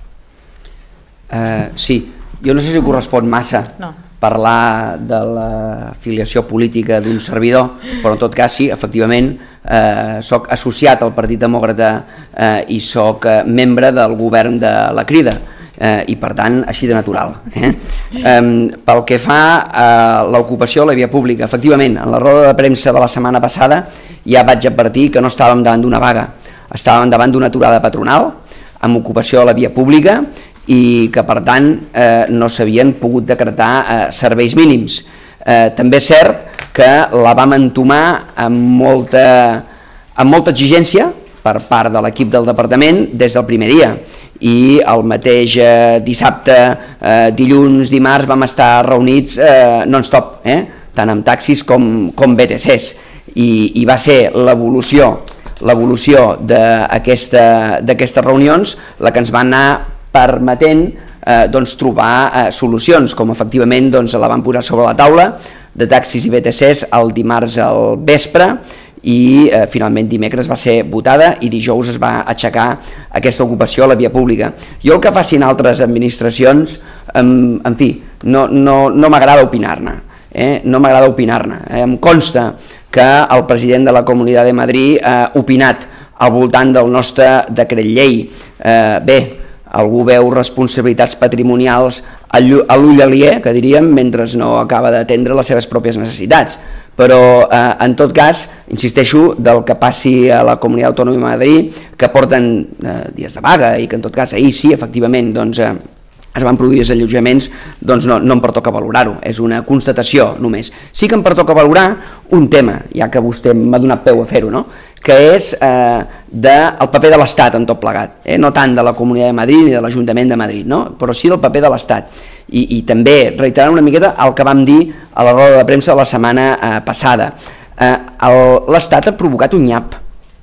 Uh, sí, jo no sé si correspon massa no. parlar de la filiació política d'un servidor, però en tot cas sí, efectivament, eh, soc associat al Partit Demòcrata eh, i soc eh, membre del govern de la Crida, eh, i per tant així de natural. Eh? Eh, pel que fa a l'ocupació de la via pública, efectivament, en la roda de premsa de la setmana passada ja vaig advertir que no estàvem davant d'una vaga, estàvem davant d'una aturada patronal amb ocupació de la via pública i que per tant eh, no s'havien pogut decretar eh, serveis mínims. Eh, també és cert que la vam entomar amb molta, amb molta exigència per part de l'equip del departament des del primer dia i el mateix eh, dissabte, eh, dilluns, dimarts vam estar reunits eh, non-stop, eh? tant amb taxis com, com B T Cs i, i va ser l'evolució l'evolució d'aquestes reunions la que ens va anar permetent eh, doncs, trobar eh, solucions, com efectivament doncs, la van posar sobre la taula de taxis i B T Cs el dimarts al vespre i eh, finalment dimecres va ser votada i dijous es va aixecar aquesta ocupació a la via pública. Jo el que facin altres administracions, en, en fi, no, no, no m'agrada opinar-ne, eh? no m'agrada opinar-ne. Eh? Em consta que el president de la Comunitat de Madrid ha opinat al voltant del nostre decret llei. Eh, bé, algú veu responsabilitats patrimonials a l'ull aliè, que diríem, mentre no acaba d'atendre les seves pròpies necessitats. Però, eh, en tot cas, insisteixo, del que passi a la Comunitat Autònoma de Madrid, que porten eh, dies de vaga i que en tot cas ahir sí, efectivament, doncs, eh, es van produir desallotjaments, doncs no, no em pertoca valorar-ho, és una constatació només. Sí que em pertoca valorar un tema, ja que vostè m'ha donat peu a fer-ho, no? Que és eh, del paper de l'Estat en tot plegat, eh? no tant de la Comunitat de Madrid ni de l'Ajuntament de Madrid, no? Però sí del paper de l'Estat. I, i també reiterant una miqueta el que vam dir a la roda de premsa la setmana eh, passada. Eh, L'Estat ha provocat un nyap,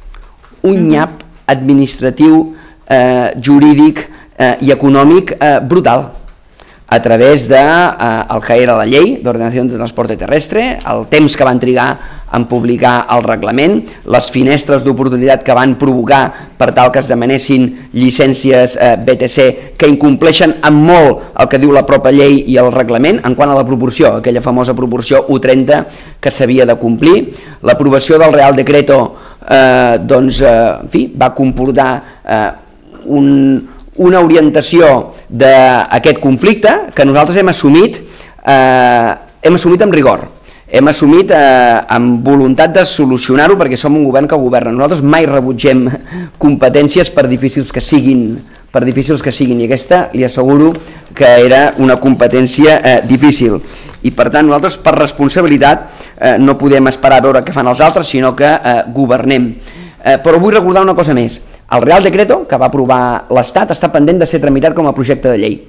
un nyap administratiu, eh, jurídic, Eh, i econòmic eh, brutal a través del eh, que era la llei d'ordenació de transport terrestre, el temps que van trigar en publicar el reglament, les finestres d'oportunitat que van provocar per tal que es demanessin llicències eh, B T C que incompleixen amb molt el que diu la pròpia llei i el reglament en quant a la proporció, aquella famosa proporció u trenta que s'havia de complir. L'aprovació del Real Decreto eh, doncs, eh, en fi, va comportar eh, un una orientació d'aquest conflicte que nosaltres hem assumit, eh, hem assumit amb rigor, hem assumit eh, amb voluntat de solucionar-ho perquè som un govern que governa. Nosaltres mai rebutgem competències per difícils que siguin, per difícils que siguin, i aquesta li asseguro que era una competència eh, difícil. I per tant nosaltres per responsabilitat eh, no podem esperar a veure què fan els altres, sinó que eh, governem. Eh, però vull recordar una cosa més. El Real Decreto, que va aprovar l'Estat, està pendent de ser tramitat com a projecte de llei.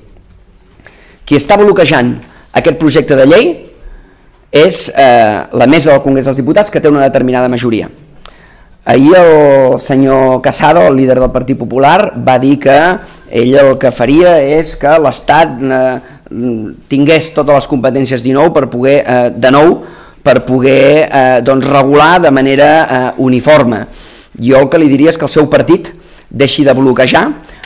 Qui està bloquejant aquest projecte de llei és eh, la mesa del Congrés dels Diputats, que té una determinada majoria. Ahir el senyor Casado, el líder del Partit Popular, va dir que ell el que faria és que l'Estat eh, tingués totes les competències de nou per poder, eh, de nou, per poder eh, doncs, regular de manera eh, uniforme. Jo el que li diria és que el seu partit deixi de bloquejar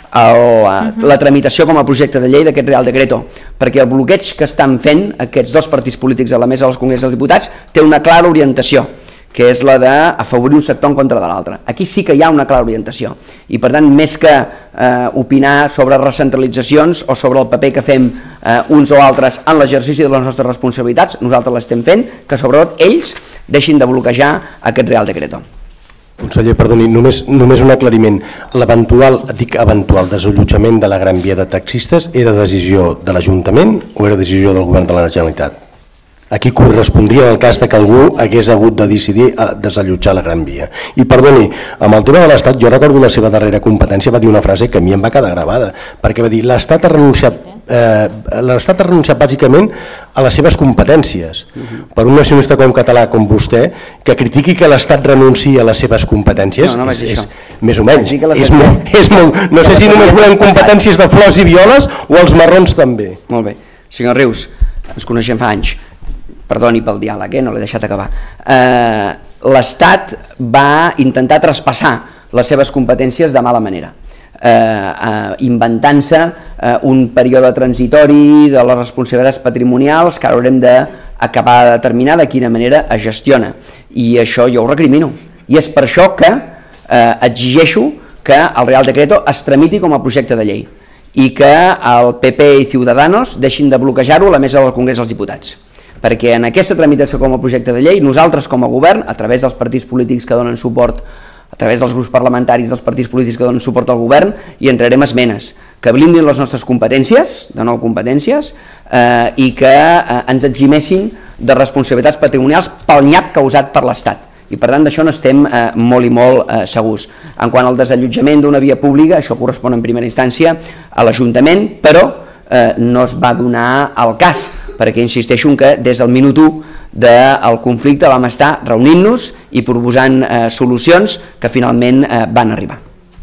el, la tramitació com a projecte de llei d'aquest Real Decreto, perquè el bloqueig que estan fent aquests dos partits polítics a la mesa dels Congrés dels Diputats té una clara orientació, que és la d'afavorir un sector en contra de l'altre. Aquí sí que hi ha una clara orientació, i per tant, més que eh, opinar sobre recentralitzacions o sobre el paper que fem eh, uns o altres en l'exercici de les nostres responsabilitats, nosaltres l'estem fent, que sobretot ells deixin de bloquejar aquest Real Decreto. Conseller, perdoni, només, només un aclariment. L'eventual, dic eventual, desallotjament de la Gran Via de taxistes era decisió de l'Ajuntament o era decisió del Govern de la Generalitat? A qui correspondria en el cas que algú hagués hagut de decidir a desallotjar la Gran Via? I perdoni, amb el tema de l'Estat, jo recordo la seva darrera competència, va dir una frase que a mi em va quedar gravada, perquè va dir l'Estat ha renunciat eh, l'Estat ha renunciat bàsicament a les seves competències. Per un nacionalista com català com vostè, que critiqui que l'Estat renuncia a les seves competències, no, no és, és més o menys, és molt, és molt, no sé si només volem competències de flors i violes o els marrons també. Molt bé. Senyor Rius, ens coneixem fa anys. Perdoni pel diàleg, eh? No l'he deixat acabar. Eh, L'Estat va intentar traspassar les seves competències de mala manera, eh, eh, inventant-se eh, un període transitori de les responsabilitats patrimonials que ara haurem d'acabar de determinar de quina manera es gestiona. I això jo ho recrimino. I és per això que eh, exigeixo que el Real Decreto es tramiti com a projecte de llei i que el P P i Ciudadanos deixin de bloquejar-ho a la mesa del Congrés dels Diputats, perquè en aquesta tramitació com a projecte de llei nosaltres com a govern, a través dels partits polítics que donen suport, a través dels grups parlamentaris dels partits polítics que donen suport al govern, hi entrarem esmenes que blindin les nostres competències, de nou competències, eh, i que eh, ens eximessin de responsabilitats patrimonials pel nyap causat per l'Estat. I per tant d'això n'estem eh, molt i molt eh, segurs. En quant al desallotjament d'una via pública, això correspon en primera instància a l'Ajuntament, però eh, no es va donar el cas, perquè insisteixo que des del minut u del conflicte vam estar reunint-nos i proposant eh, solucions que finalment eh, van arribar.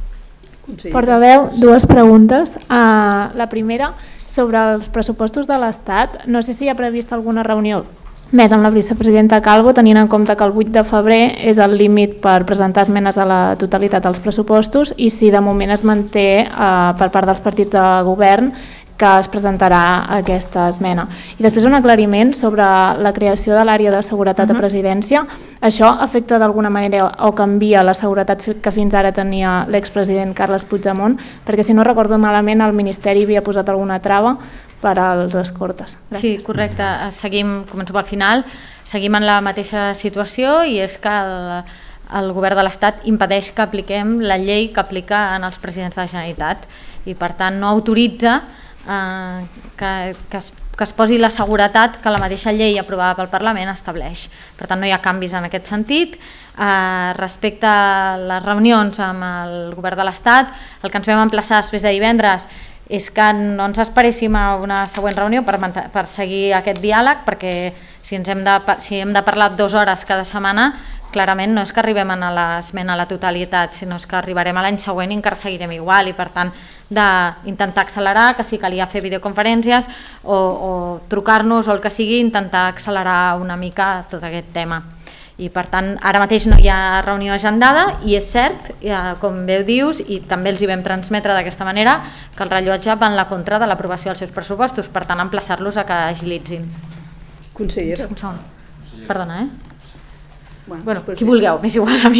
Portaveu, dues preguntes. Uh, la primera, sobre els pressupostos de l'Estat, no sé si hi ha previst alguna reunió més amb la vicepresidenta Calvo, tenint en compte que el vuit de febrer és el límit per presentar esmenes a la totalitat als pressupostos i si de moment es manté eh, per part dels partits de govern que es presentarà aquesta esmena. I després un aclariment sobre la creació de l'àrea de seguretat a presidència. Això afecta d'alguna manera o canvia la seguretat que fins ara tenia l'expresident Carles Puigdemont? Perquè si no recordo malament el Ministeri havia posat alguna trava per als escortes. Gràcies. Sí, correcte. Seguim, començo pel final, seguim en la mateixa situació i és que el, el govern de l'Estat impedeix que apliquem la llei que aplica en els presidents de la Generalitat i per tant no autoritza eh, que, que, es, que es posi la seguretat que la mateixa llei aprovada pel Parlament estableix. Per tant no hi ha canvis en aquest sentit. Eh, respecte a les reunions amb el govern de l'Estat, el que ens vam emplaçar després de divendres és que no ens esperéssim a una següent reunió per, per seguir aquest diàleg, perquè si, ens hem de, si hem de parlar dues hores cada setmana, clarament no és que arribem a l'esmena a la totalitat, sinó és que arribarem a l'any següent i encara seguirem igual, i per tant d'intentar accelerar, que si calia fer videoconferències o, o trucar-nos o el que sigui, intentar accelerar una mica tot aquest tema. I per tant ara mateix no hi ha reunió agendada i és cert, com bé ho dius, i també els hi vam transmetre d'aquesta manera, que el rellotge va en la contra de l'aprovació dels seus pressupostos, per tant emplaçar-los a que agilitzin. Consellera. Un segon. Perdona, eh? Bueno, bueno qui vulgueu, m'és igual a mi.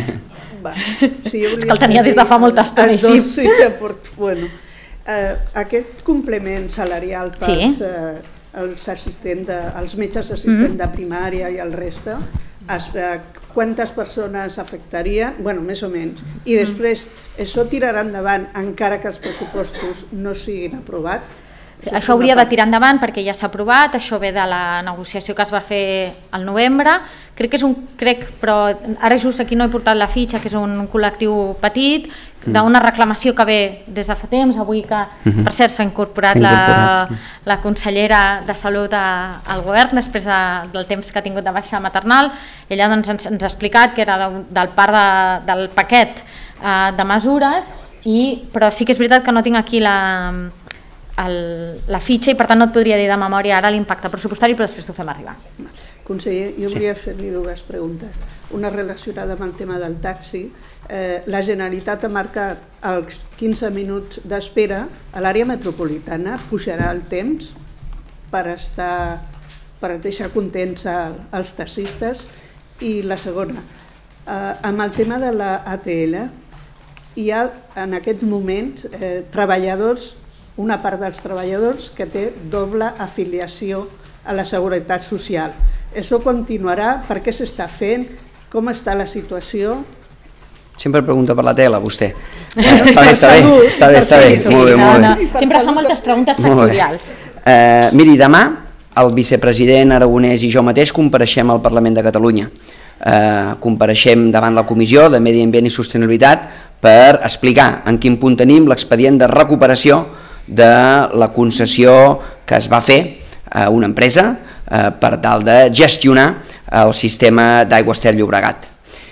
Va. Sí, jo és que el tenia des de fa molta estona. Sí, sí, bueno. Uh, aquest complement salarial pels, sí. uh, els, assistent de, els metges assistents mm. de primària i el reste, es, uh, quantes persones afectaria? Bueno, més o menys. I després, això tirarà endavant encara que els pressupostos no siguin aprovats? Això hauria de tirar endavant perquè ja s'ha aprovat, això ve de la negociació que es va fer al novembre, crec que és un, crec, però ara just aquí no he portat la fitxa, que és un col·lectiu petit, d'una reclamació que ve des de fa temps, avui que, per cert, s'ha incorporat la, la consellera de Salut a, al govern després de, del temps que ha tingut de baixa maternal. Ella doncs, ens, ens ha explicat que era de, del part de, del paquet eh, de mesures, i, però sí que és veritat que no tinc aquí la... El, la fitxa i per tant no et podria dir de memòria ara l'impacte pressupostari, però després t'ho fem arribar. Conseller, jo volia sí. fer-li dues preguntes. Una relacionada amb el tema del taxi. Eh, la Generalitat ha marcat els quinze minuts d'espera a l'àrea metropolitana. Pujarà el temps per, estar, per deixar contents als taxistes? I la segona, eh, amb el tema de la A T L, hi ha en aquest moment eh, treballadors, una part dels treballadors que té doble afiliació a la Seguretat Social. Això continuarà? Per què s'està fent? Com està la situació? Sempre pregunta per la tele, vostè. Està bé, està bé, està bé, està bé. Molt bé, molt bé. Sempre fa moltes preguntes sectorials. Uh, miri, demà el vicepresident Aragonès i jo mateix compareixem al Parlament de Catalunya. Uh, compareixem davant la Comissió de Medi Ambient i Sostenibilitat per explicar en quin punt tenim l'expedient de recuperació de la concessió que es va fer a una empresa eh, per tal de gestionar el sistema d'Aigües Ter Llobregat.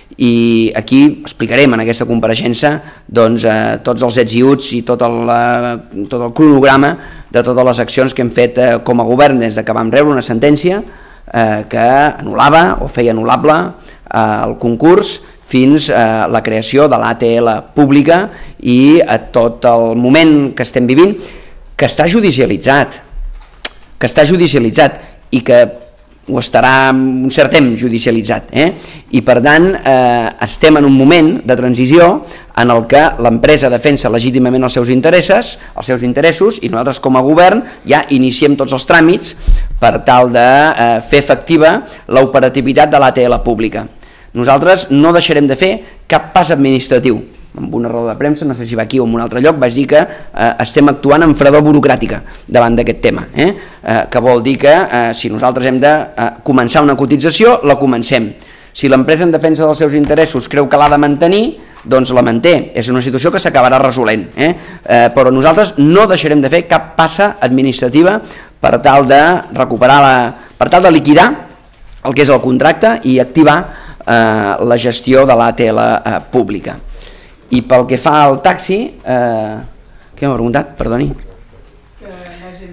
I aquí explicarem en aquesta compareixença doncs, eh, tots els ets i uts i tot el, eh, tot el cronograma de totes les accions que hem fet eh, com a govern des que vam rebre una sentència eh, que anul·lava o feia anul·lable eh, el concurs fins a la creació de l'A T L pública i a tot el moment que estem vivint, que està judicialitzat, que està judicialitzat i que ho estarà un cert temps judicialitzat. Eh? I per tant eh, estem en un moment de transició en el que l'empresa defensa legítimament els seus interessos, els seus interessos i nosaltres com a govern ja iniciem tots els tràmits per tal de eh, fer efectiva l'operativitat de l'A T L pública. Nosaltres no deixarem de fer cap pas administratiu. En una roda de premsa, no sé si va aquí o en un altre lloc, vaig dir que eh, estem actuant amb fredor burocràtica davant d'aquest tema, eh? Eh, que vol dir que eh, si nosaltres hem de eh, començar una cotització, la comencem. Si l'empresa en defensa dels seus interessos creu que l'ha de mantenir, doncs la manté. És una situació que s'acabarà resolent. Eh? Eh, però nosaltres no deixarem de fer cap passa administrativa per tal de recuperar, la, per tal de liquidar el que és el contracte i activar eh, la gestió de l'A T L eh, pública. I pel que fa al taxi, eh, què m'ha preguntat? Perdoni. Que la, que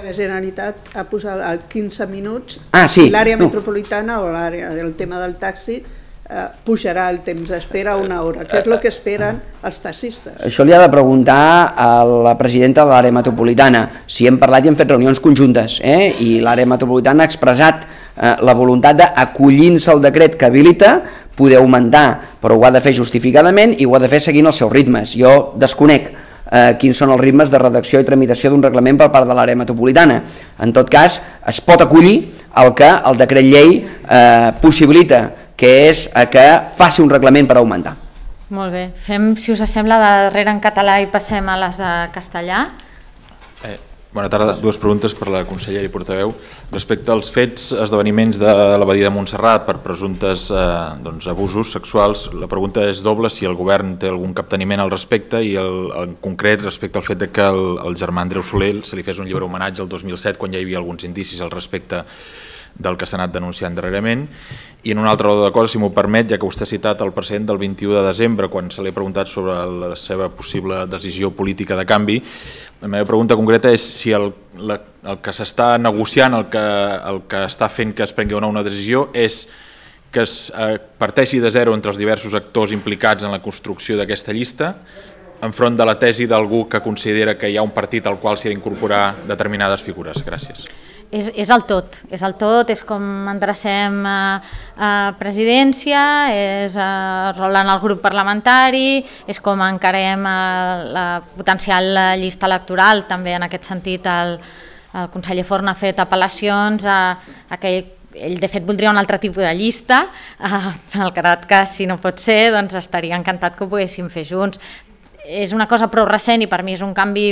La Generalitat ha posat a quinze minuts ah, sí. l'àrea no. metropolitana o l'àrea del tema del taxi eh, pujarà el temps d'espera a una hora, que és el que esperen els taxistes. Això li ha de preguntar a la presidenta de l'àrea metropolitana. Si hem parlat i hem fet reunions conjuntes, eh? I l'àrea metropolitana ha expressat eh, la voluntat d'acollint-se al decret que habilita poder augmentar, però ho ha de fer justificadament i ho ha de fer seguint els seus ritmes. Jo desconec eh, quins són els ritmes de redacció i tramitació d'un reglament per part de l'àrea metropolitana. En tot cas, es pot acollir el que el decret llei eh, possibilita, que és que faci un reglament per augmentar. Molt bé. Fem, si us sembla, de darrere en català i passem a les de castellà. Eh, bona tarda. Dues preguntes per la consellera i portaveu. Respecte als fets, esdeveniments de l'abadia de Montserrat per presumptes eh, doncs, abusos sexuals, la pregunta és doble, si el govern té algun capteniment al respecte i el, en concret respecte al fet de que el, el germà Andreu Soler se li fes un llibre homenatge el dos mil set quan ja hi havia alguns indicis al respecte del que s'ha anat denunciant darrerament. I en un altre ordre de coses, si m'ho permet, ja que vostè ha citat el precedent del vint-i-u de desembre, quan se li ha preguntat sobre la seva possible decisió política de canvi, la meva pregunta concreta és si el, la, el que s'està negociant, el que, el que està fent que es prengui una, una decisió, és que es eh, parteixi de zero entre els diversos actors implicats en la construcció d'aquesta llista, enfront de la tesi d'algú que considera que hi ha un partit al qual s'hi ha d'incorporar determinades figures. Gràcies. És, és el tot, és el tot, és com endrecem a, a presidència, és a, rolant el grup parlamentari, és com encarem a, la potencial llista electoral. També en aquest sentit el, el conseller Forn ha fet apel·lacions a, a que ell de fet voldria un altre tipus de llista, el carat que si no pot ser doncs estaria encantat que ho poguéssim fer junts. És una cosa prou recent i per mi és un canvi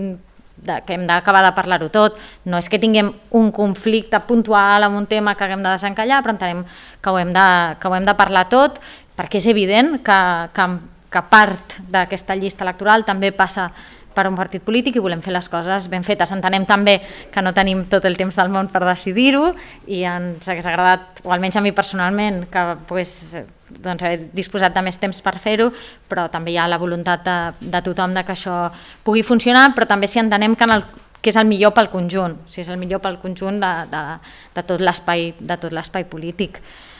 de, que hem d'acabar de parlar-ho tot. No és que tinguem un conflicte puntual amb un tema que haguem de desencallar, però entenem que ho hem de, que ho hem de parlar tot, perquè és evident que, que, que part d'aquesta llista electoral també passa per un partit polític i volem fer les coses ben fetes. Entenem també que no tenim tot el temps del món per decidir-ho i ens hagués agradat, o almenys a mi personalment, que pogués doncs, haver disposat de més temps per fer-ho, però també hi ha la voluntat de, de tothom de que això pugui funcionar, però també si entenem que, en el, que és el millor pel conjunt, si és el millor pel conjunt de, de, de tot l'espai de tot l'espai polític.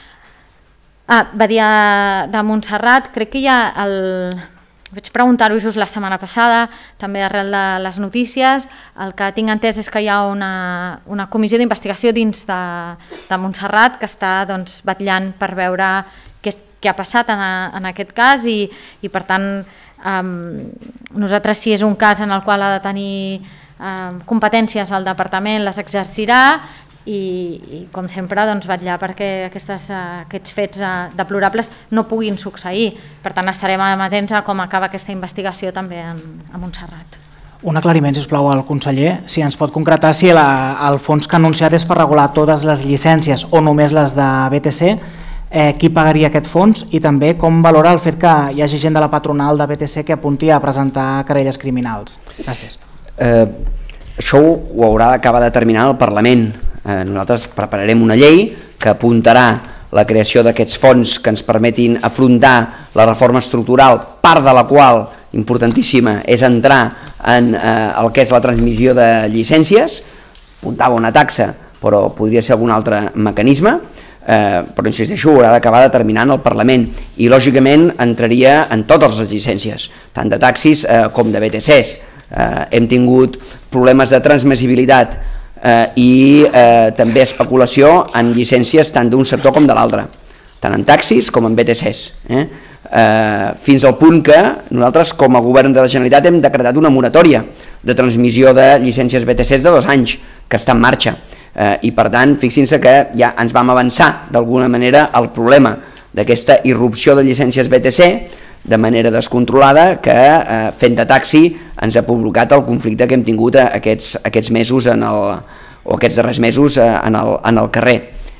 Ah, Badia de Montserrat, crec que hi ha el... Vaig preguntar-ho just la setmana passada, també arrel de les notícies. El que tinc entès és que hi ha una, una comissió d'investigació dins de, de Montserrat que està doncs, batllant per veure què, què ha passat en, a, en aquest cas i, i per tant, um, nosaltres si és un cas en el qual ha de tenir um, competències al departament les exercirà i, i com sempre doncs, vetllar perquè aquestes, aquests fets deplorables no puguin succeir. Per tant, estarem amatents a com acaba aquesta investigació també en, a Montserrat. Un aclariment, sisplau, al conseller. Si ens pot concretar si la, el fons que ha anunciat és per regular totes les llicències o només les de B T C, eh, qui pagaria aquest fons i també com valora el fet que hi hagi gent de la patronal de B T C que apunti a presentar querelles criminals. Gràcies. Eh, això ho haurà d'acabar determinant el Parlament. Eh, nosaltres prepararem una llei que apuntarà la creació d'aquests fons que ens permetin afrontar la reforma estructural, part de la qual, importantíssima, és entrar en eh, el que és la transmissió de llicències. Apuntava una taxa, però podria ser algun altre mecanisme, eh, però insisteixo, haurà d'acabar determinant el Parlament i lògicament entraria en totes les llicències, tant de taxis eh, com de B T Cs. Eh, hem tingut problemes de transmissibilitat eh, i eh, també especulació en llicències tant d'un sector com de l'altre, tant en taxis com en B T Cs. Eh? Eh, fins al punt que nosaltres com a govern de la Generalitat hem decretat una moratòria de transmissió de llicències B T Cs de dos anys, que està en marxa. Eh, I per tant, fixin-se que ja ens vam avançar d'alguna manera al problema d'aquesta irrupció de llicències B T C de manera descontrolada que eh, fent de taxi ens ha provocat el conflicte que hem tingut aquests, aquests mesos en el, o aquests darrers mesos eh, en, el, en el carrer.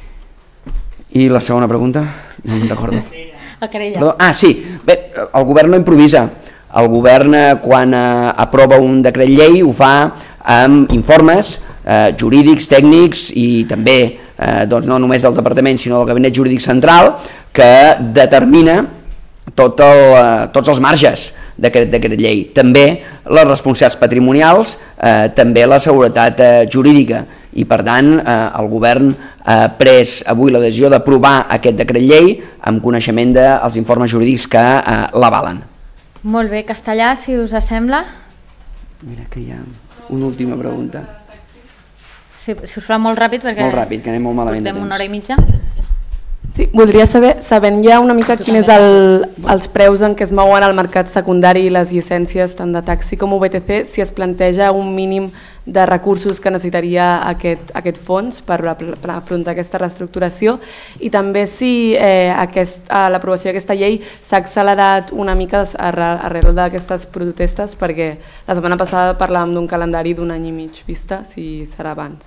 I la segona pregunta? No me'n recordo. La querella. Perdó. Ah, sí. Bé, el govern no improvisa. El govern eh, quan eh, aprova un decret llei ho fa amb informes eh, jurídics, tècnics i també eh, doncs no només del departament sinó del Gabinet Jurídic Central que determina tot el, eh, tots els marges d'aquest decret llei, també les responsabilitats patrimonials, eh, també la seguretat eh, jurídica, i per tant eh, el govern ha pres avui la decisió d'aprovar aquest decret llei amb coneixement dels informes jurídics que eh, l'avalen. Molt bé, Castellà, si us sembla. Mira que hi ha una última pregunta. Sí, si us fa molt ràpid perquè molt ràpid, que anem molt malament de temps. Portem una hora i mitja. Sí, voldria saber, sabent ja una mica quin és el, els preus en què es mouen al mercat secundari i les llicències tant de taxi com U B T C, si es planteja un mínim de recursos que necessitaria aquest, aquest fons per, per afrontar aquesta reestructuració, i també si eh, aquest, a l'aprovació d'aquesta llei s'ha accelerat una mica arrel, arrel d'aquestes protestes, perquè la setmana passada parlàvem d'un calendari d'un any i mig vista, si serà abans.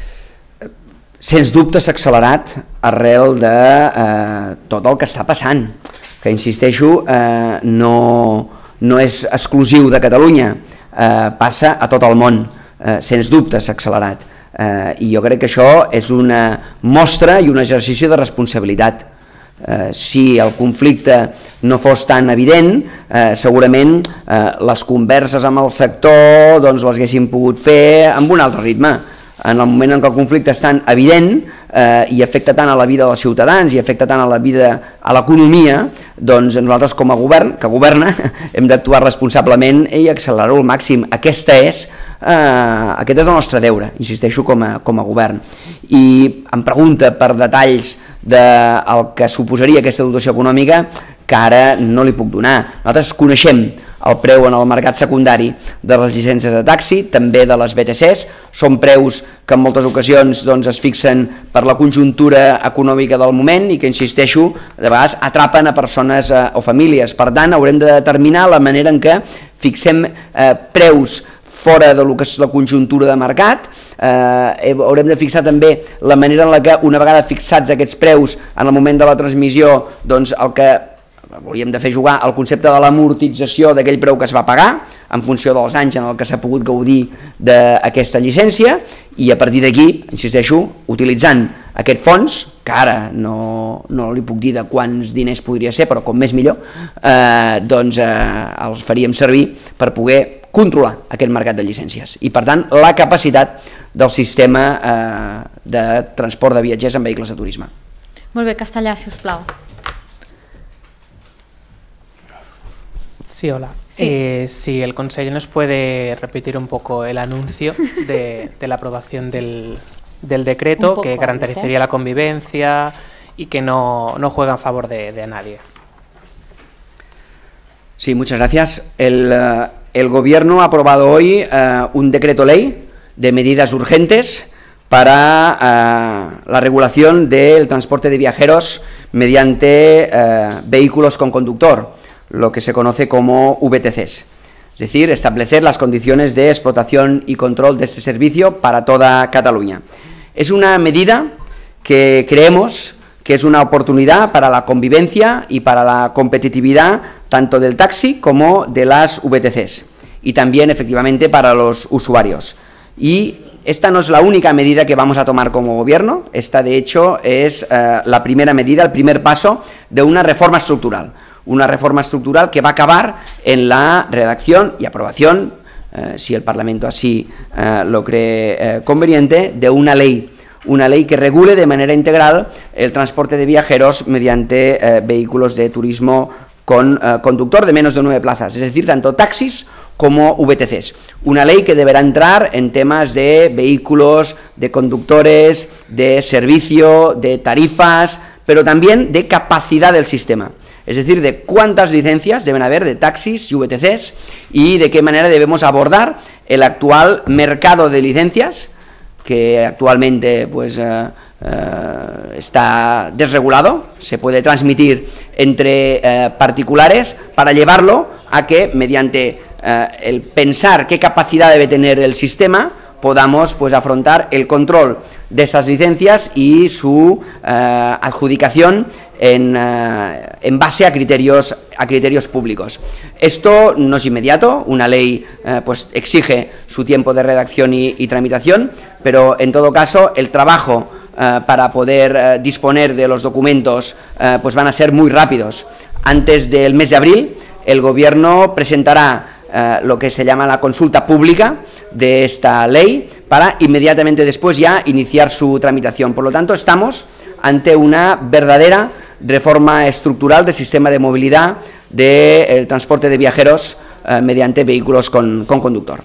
Sens dubte s'ha accelerat arrel de eh, tot el que està passant, que insisteixo, eh, no, no és exclusiu de Catalunya, eh, passa a tot el món, eh, sens dubte s'ha accelerat. Eh, I jo crec que això és una mostra i un exercici de responsabilitat. Eh, si el conflicte no fos tan evident, eh, segurament eh, les converses amb el sector doncs, les haguéssim pogut fer amb un altre ritme. En el moment en què el conflicte és tan evident eh, i afecta tant a la vida dels ciutadans i afecta tant a la vida, a l'economia, doncs nosaltres com a govern, que governa, hem d'actuar responsablement i accelerar-ho al màxim. Aquesta és, eh, aquest és el nostre deure, insisteixo, com a, com a govern. I em pregunta per detalls del que suposaria aquesta dotació econòmica, que ara no li puc donar. Nosaltres coneixem el preu en el mercat secundari de les llicències de taxi, també de les B T Cs, són preus que en moltes ocasions doncs, es fixen per la conjuntura econòmica del moment i que, insisteixo, de vegades atrapen a persones eh, o famílies. Per tant, haurem de determinar la manera en què fixem eh, preus fora de lo que és la conjuntura de mercat, eh, haurem de fixar també la manera en la que, una vegada fixats aquests preus en el moment de la transmissió, doncs el que hauríem de fer jugar el concepte de l'amortització d'aquell preu que es va pagar en funció dels anys en el que s'ha pogut gaudir d'aquesta llicència, i a partir d'aquí, insisteixo, utilitzant aquest fons, que ara no, no li puc dir de quants diners podria ser, però com més millor, eh, doncs eh, els faríem servir per poder controlar aquest mercat de llicències i, per tant, la capacitat del sistema eh, de transport de viatgers en vehicles de turisme. Molt bé, Castellà, si us plau. Sí, hola. Sí. Eh, si el Consejo nos puede repetir un poco el anuncio de, de la aprobación del, del decreto poco, que garantizaría ¿eh? la convivencia y que no, no juega en favor de, de nadie. Sí, muchas gracias. El, uh, el Gobierno ha aprobado hoy uh, un decreto ley de medidas urgentes para uh, la regulación del transporte de viajeros mediante uh, vehículos con conductor, lo que se conoce como V T Cs, es decir, establecer las condiciones de explotación y control de este servicio para toda Cataluña. Es una medida que creemos que es una oportunidad para la convivencia y para la competitividad tanto del taxi como de las V T Cs y también efectivamente para los usuarios. Y esta no es la única medida que vamos a tomar como Gobierno, esta de hecho es eh, la primera medida, el primer paso de una reforma estructural. Una reforma estructural que va a acabar en la redacción y aprobación, eh, si el Parlamento así eh, lo cree eh, conveniente, de una ley, una ley que regule de manera integral el transporte de viajeros mediante eh, vehículos de turismo con eh, conductor de menos de nueve plazas, es decir, tanto taxis como V T Cs. Una ley que deberá entrar en temas de vehículos, de conductores, de servicio, de tarifas, pero también de capacidad del sistema. Es decir, de cuántas licencias deben haber de taxis y V T Cs y de qué manera debemos abordar el actual mercado de licencias, que actualmente pues, eh, eh, está desregulado, se puede transmitir entre eh, particulares para llevarlo a que mediante eh, el pensar qué capacidad debe tener el sistema podamos pues, afrontar el control de esas licencias y su eh, adjudicación en, eh, en base a criterios, a criterios públicos. Esto no es inmediato, una ley eh, pues, exige su tiempo de redacción y, y tramitación, pero en todo caso el trabajo eh, para poder eh, disponer de los documentos eh, pues van a ser muy rápidos. antes del mes de abril, el Gobierno presentará eh, lo que se llama la consulta pública de esta ley para inmediatamente después ya iniciar su tramitación. Por lo tanto, estamos ante una verdadera reforma estructural del sistema de movilidad del transporte de viajeros eh, mediante vehículos con, con conductor.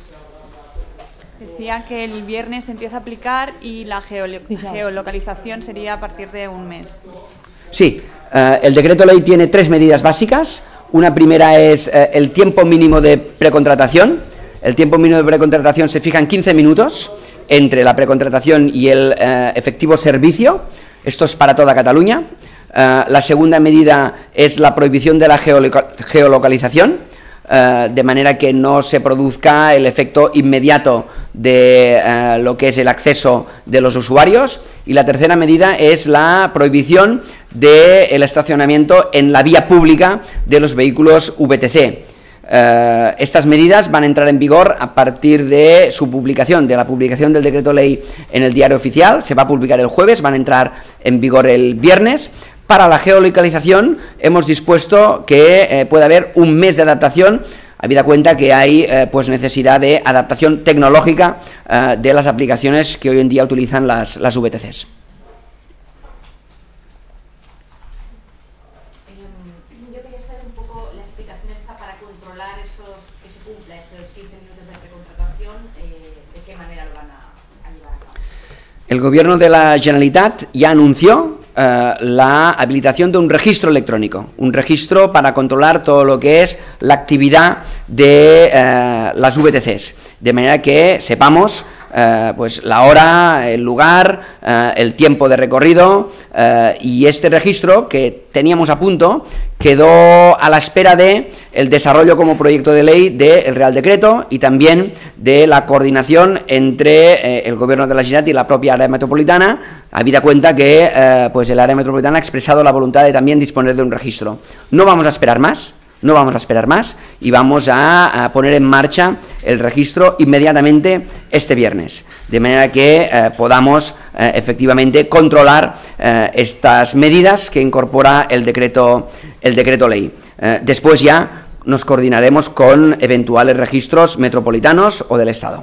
Decía que el viernes empieza a aplicar y la geolo geolocalización sería a partir de un mes. Sí, eh, el decreto ley tiene tres medidas básicas. Una primera es eh, el tiempo mínimo de precontratación. El tiempo mínimo de precontratación se fija en quince minutos entre la precontratación y el eh, efectivo servicio. Esto es para toda Cataluña. Eh, la segunda medida es la prohibición de la geoloca geolocalización, eh, de manera que no se produzca el efecto inmediato de eh, lo que es el acceso de los usuarios. Y la tercera medida es la prohibición del estacionamiento en la vía pública de los vehículos V T C. Eh, estas medidas van a entrar en vigor a partir de su publicación, de la publicación del decreto ley en el diario oficial. Se va a publicar el jueves, van a entrar en vigor el viernes. Para la geolocalización hemos dispuesto que eh, pueda haber un mes de adaptación, habida cuenta que hay eh, pues necesidad de adaptación tecnológica eh, de las aplicaciones que hoy en día utilizan las, las V T Cs. Yo quería saber un poco la explicación esta para controlar esos, que se cumpla esos quince minutos de precontratación, eh, de qué manera lo van a, a llevar a cabo. El Gobierno de la Generalitat ya anunció eh, la habilitación de un registro electrónico, un registro para controlar todo lo que es la actividad de eh, las V T Cs, de manera que sepamos eh, pues la hora, el lugar, eh, el tiempo de recorrido, eh, y este registro que teníamos a punto quedó a la espera de el desarrollo como proyecto de ley del Real Decreto y también de la coordinación entre eh, el Gobierno de la Generalitat y la propia área metropolitana, habida cuenta que eh, pues el área metropolitana ha expresado la voluntad de también disponer de un registro. No vamos a esperar más, no vamos a esperar más y vamos a, a poner en marcha el registro inmediatamente este viernes, de manera que eh, podamos eh, efectivamente controlar eh, estas medidas que incorpora el decreto, el decreto ley. Eh, después ya nos coordinaremos con eventuales registros metropolitanos o del Estado.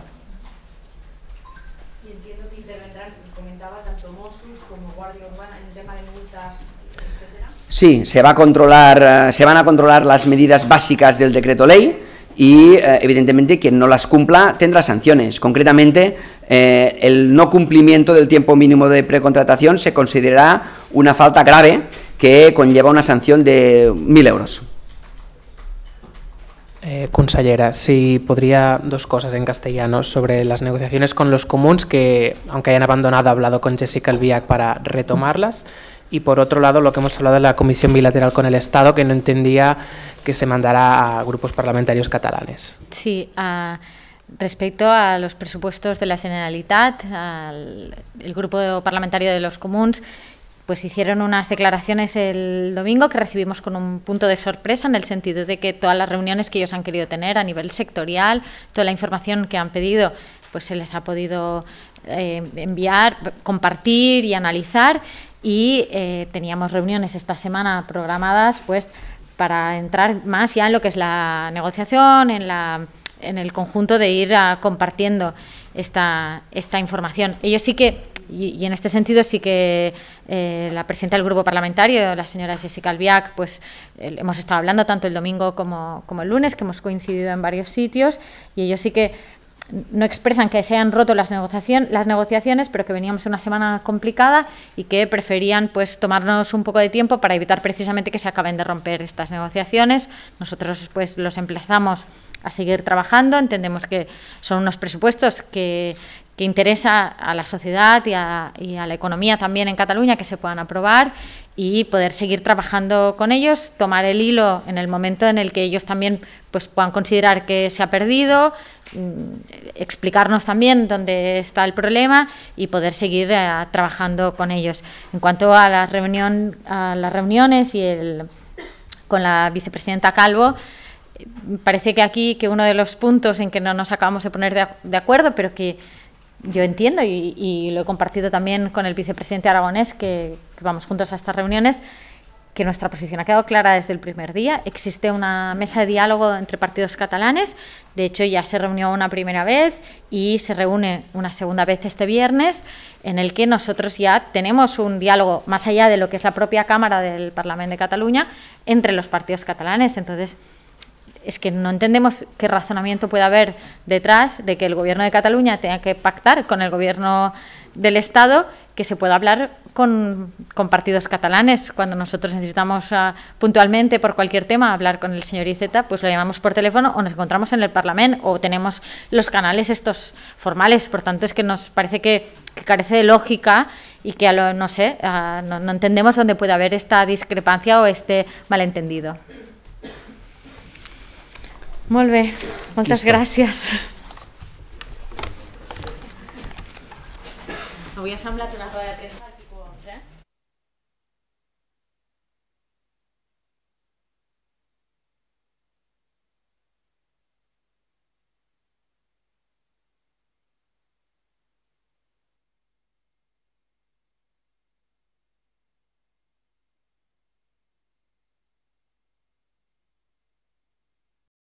Y entiendo que intervendrán, comentaba, tanto Mossos como Guardia Urbana en el tema de multas, etcétera. Sí, se va a controlar, se van a controlar las medidas básicas del decreto ley y eh, evidentemente quien no las cumpla tendrá sanciones. Concretamente, eh, el no cumplimiento del tiempo mínimo de precontratación se considerará una falta grave que conlleva una sanción de mil euros. Eh, consellera, si podría dos cosas en castellano sobre las negociaciones con los comuns, que aunque hayan abandonado, ha hablado con Jessica Albiach para retomarlas, y por otro lado lo que hemos hablado de la comisión bilateral con el Estado, que no entendía que se mandara a grupos parlamentarios catalanes. Sí, uh, respecto a los presupuestos de la Generalitat, al el grupo parlamentario de los comuns, pues hicieron unas declaraciones el domingo que recibimos con un punto de sorpresa, en el sentido de que todas las reuniones que ellos han querido tener a nivel sectorial, toda la información que han pedido, pues se les ha podido eh, enviar, compartir y analizar, y eh, teníamos reuniones esta semana programadas pues para entrar más ya en lo que es la negociación, en, la, en el conjunto de ir a, compartiendo esta, esta información. Ellos sí que, y, y en este sentido sí que eh, la presidenta del grupo parlamentario, la señora Jessica Albiach, pues eh, hemos estado hablando tanto el domingo como, como el lunes, que hemos coincidido en varios sitios, y ellos sí que no expresan que se hayan roto las, negociación, las negociaciones, pero que veníamos de una semana complicada y que preferían pues tomarnos un poco de tiempo para evitar precisamente que se acaben de romper estas negociaciones. Nosotros pues los emplazamos a seguir trabajando, entendemos que son unos presupuestos que, que interesa a la sociedad y a, y a la economía también en Cataluña, que se puedan aprobar y poder seguir trabajando con ellos, tomar el hilo en el momento en el que ellos también pues puedan considerar que se ha perdido, explicarnos también dónde está el problema y poder seguir eh, trabajando con ellos. En cuanto a la reunión, a las reuniones y el, con la vicepresidenta Calvo, parece que aquí que uno de los puntos en que no nos acabamos de poner de, de acuerdo, pero que yo entiendo y, y lo he compartido también con el vicepresidente aragonés, que, que vamos juntos a estas reuniones, que nuestra posición ha quedado clara desde el primer día. Existe una mesa de diálogo entre partidos catalanes, de hecho ya se reunió una primera vez y se reúne una segunda vez este viernes, en el que nosotros ya tenemos un diálogo más allá de lo que es la propia Cámara del Parlamento de Cataluña entre los partidos catalanes. Entonces, es que no entendemos qué razonamiento puede haber detrás de que el Gobierno de Cataluña tenga que pactar con el Gobierno del Estado, que se pueda hablar con, con partidos catalanes. Cuando nosotros necesitamos uh, puntualmente por cualquier tema hablar con el señor Iceta, pues lo llamamos por teléfono o nos encontramos en el Parlamento o tenemos los canales estos formales. Por tanto, es que nos parece que, que carece de lógica y que, a lo, no sé, uh, no, no entendemos dónde puede haber esta discrepancia o este malentendido. Molt bé, moltes gràcies. Avui ha semblat una roda de premsa.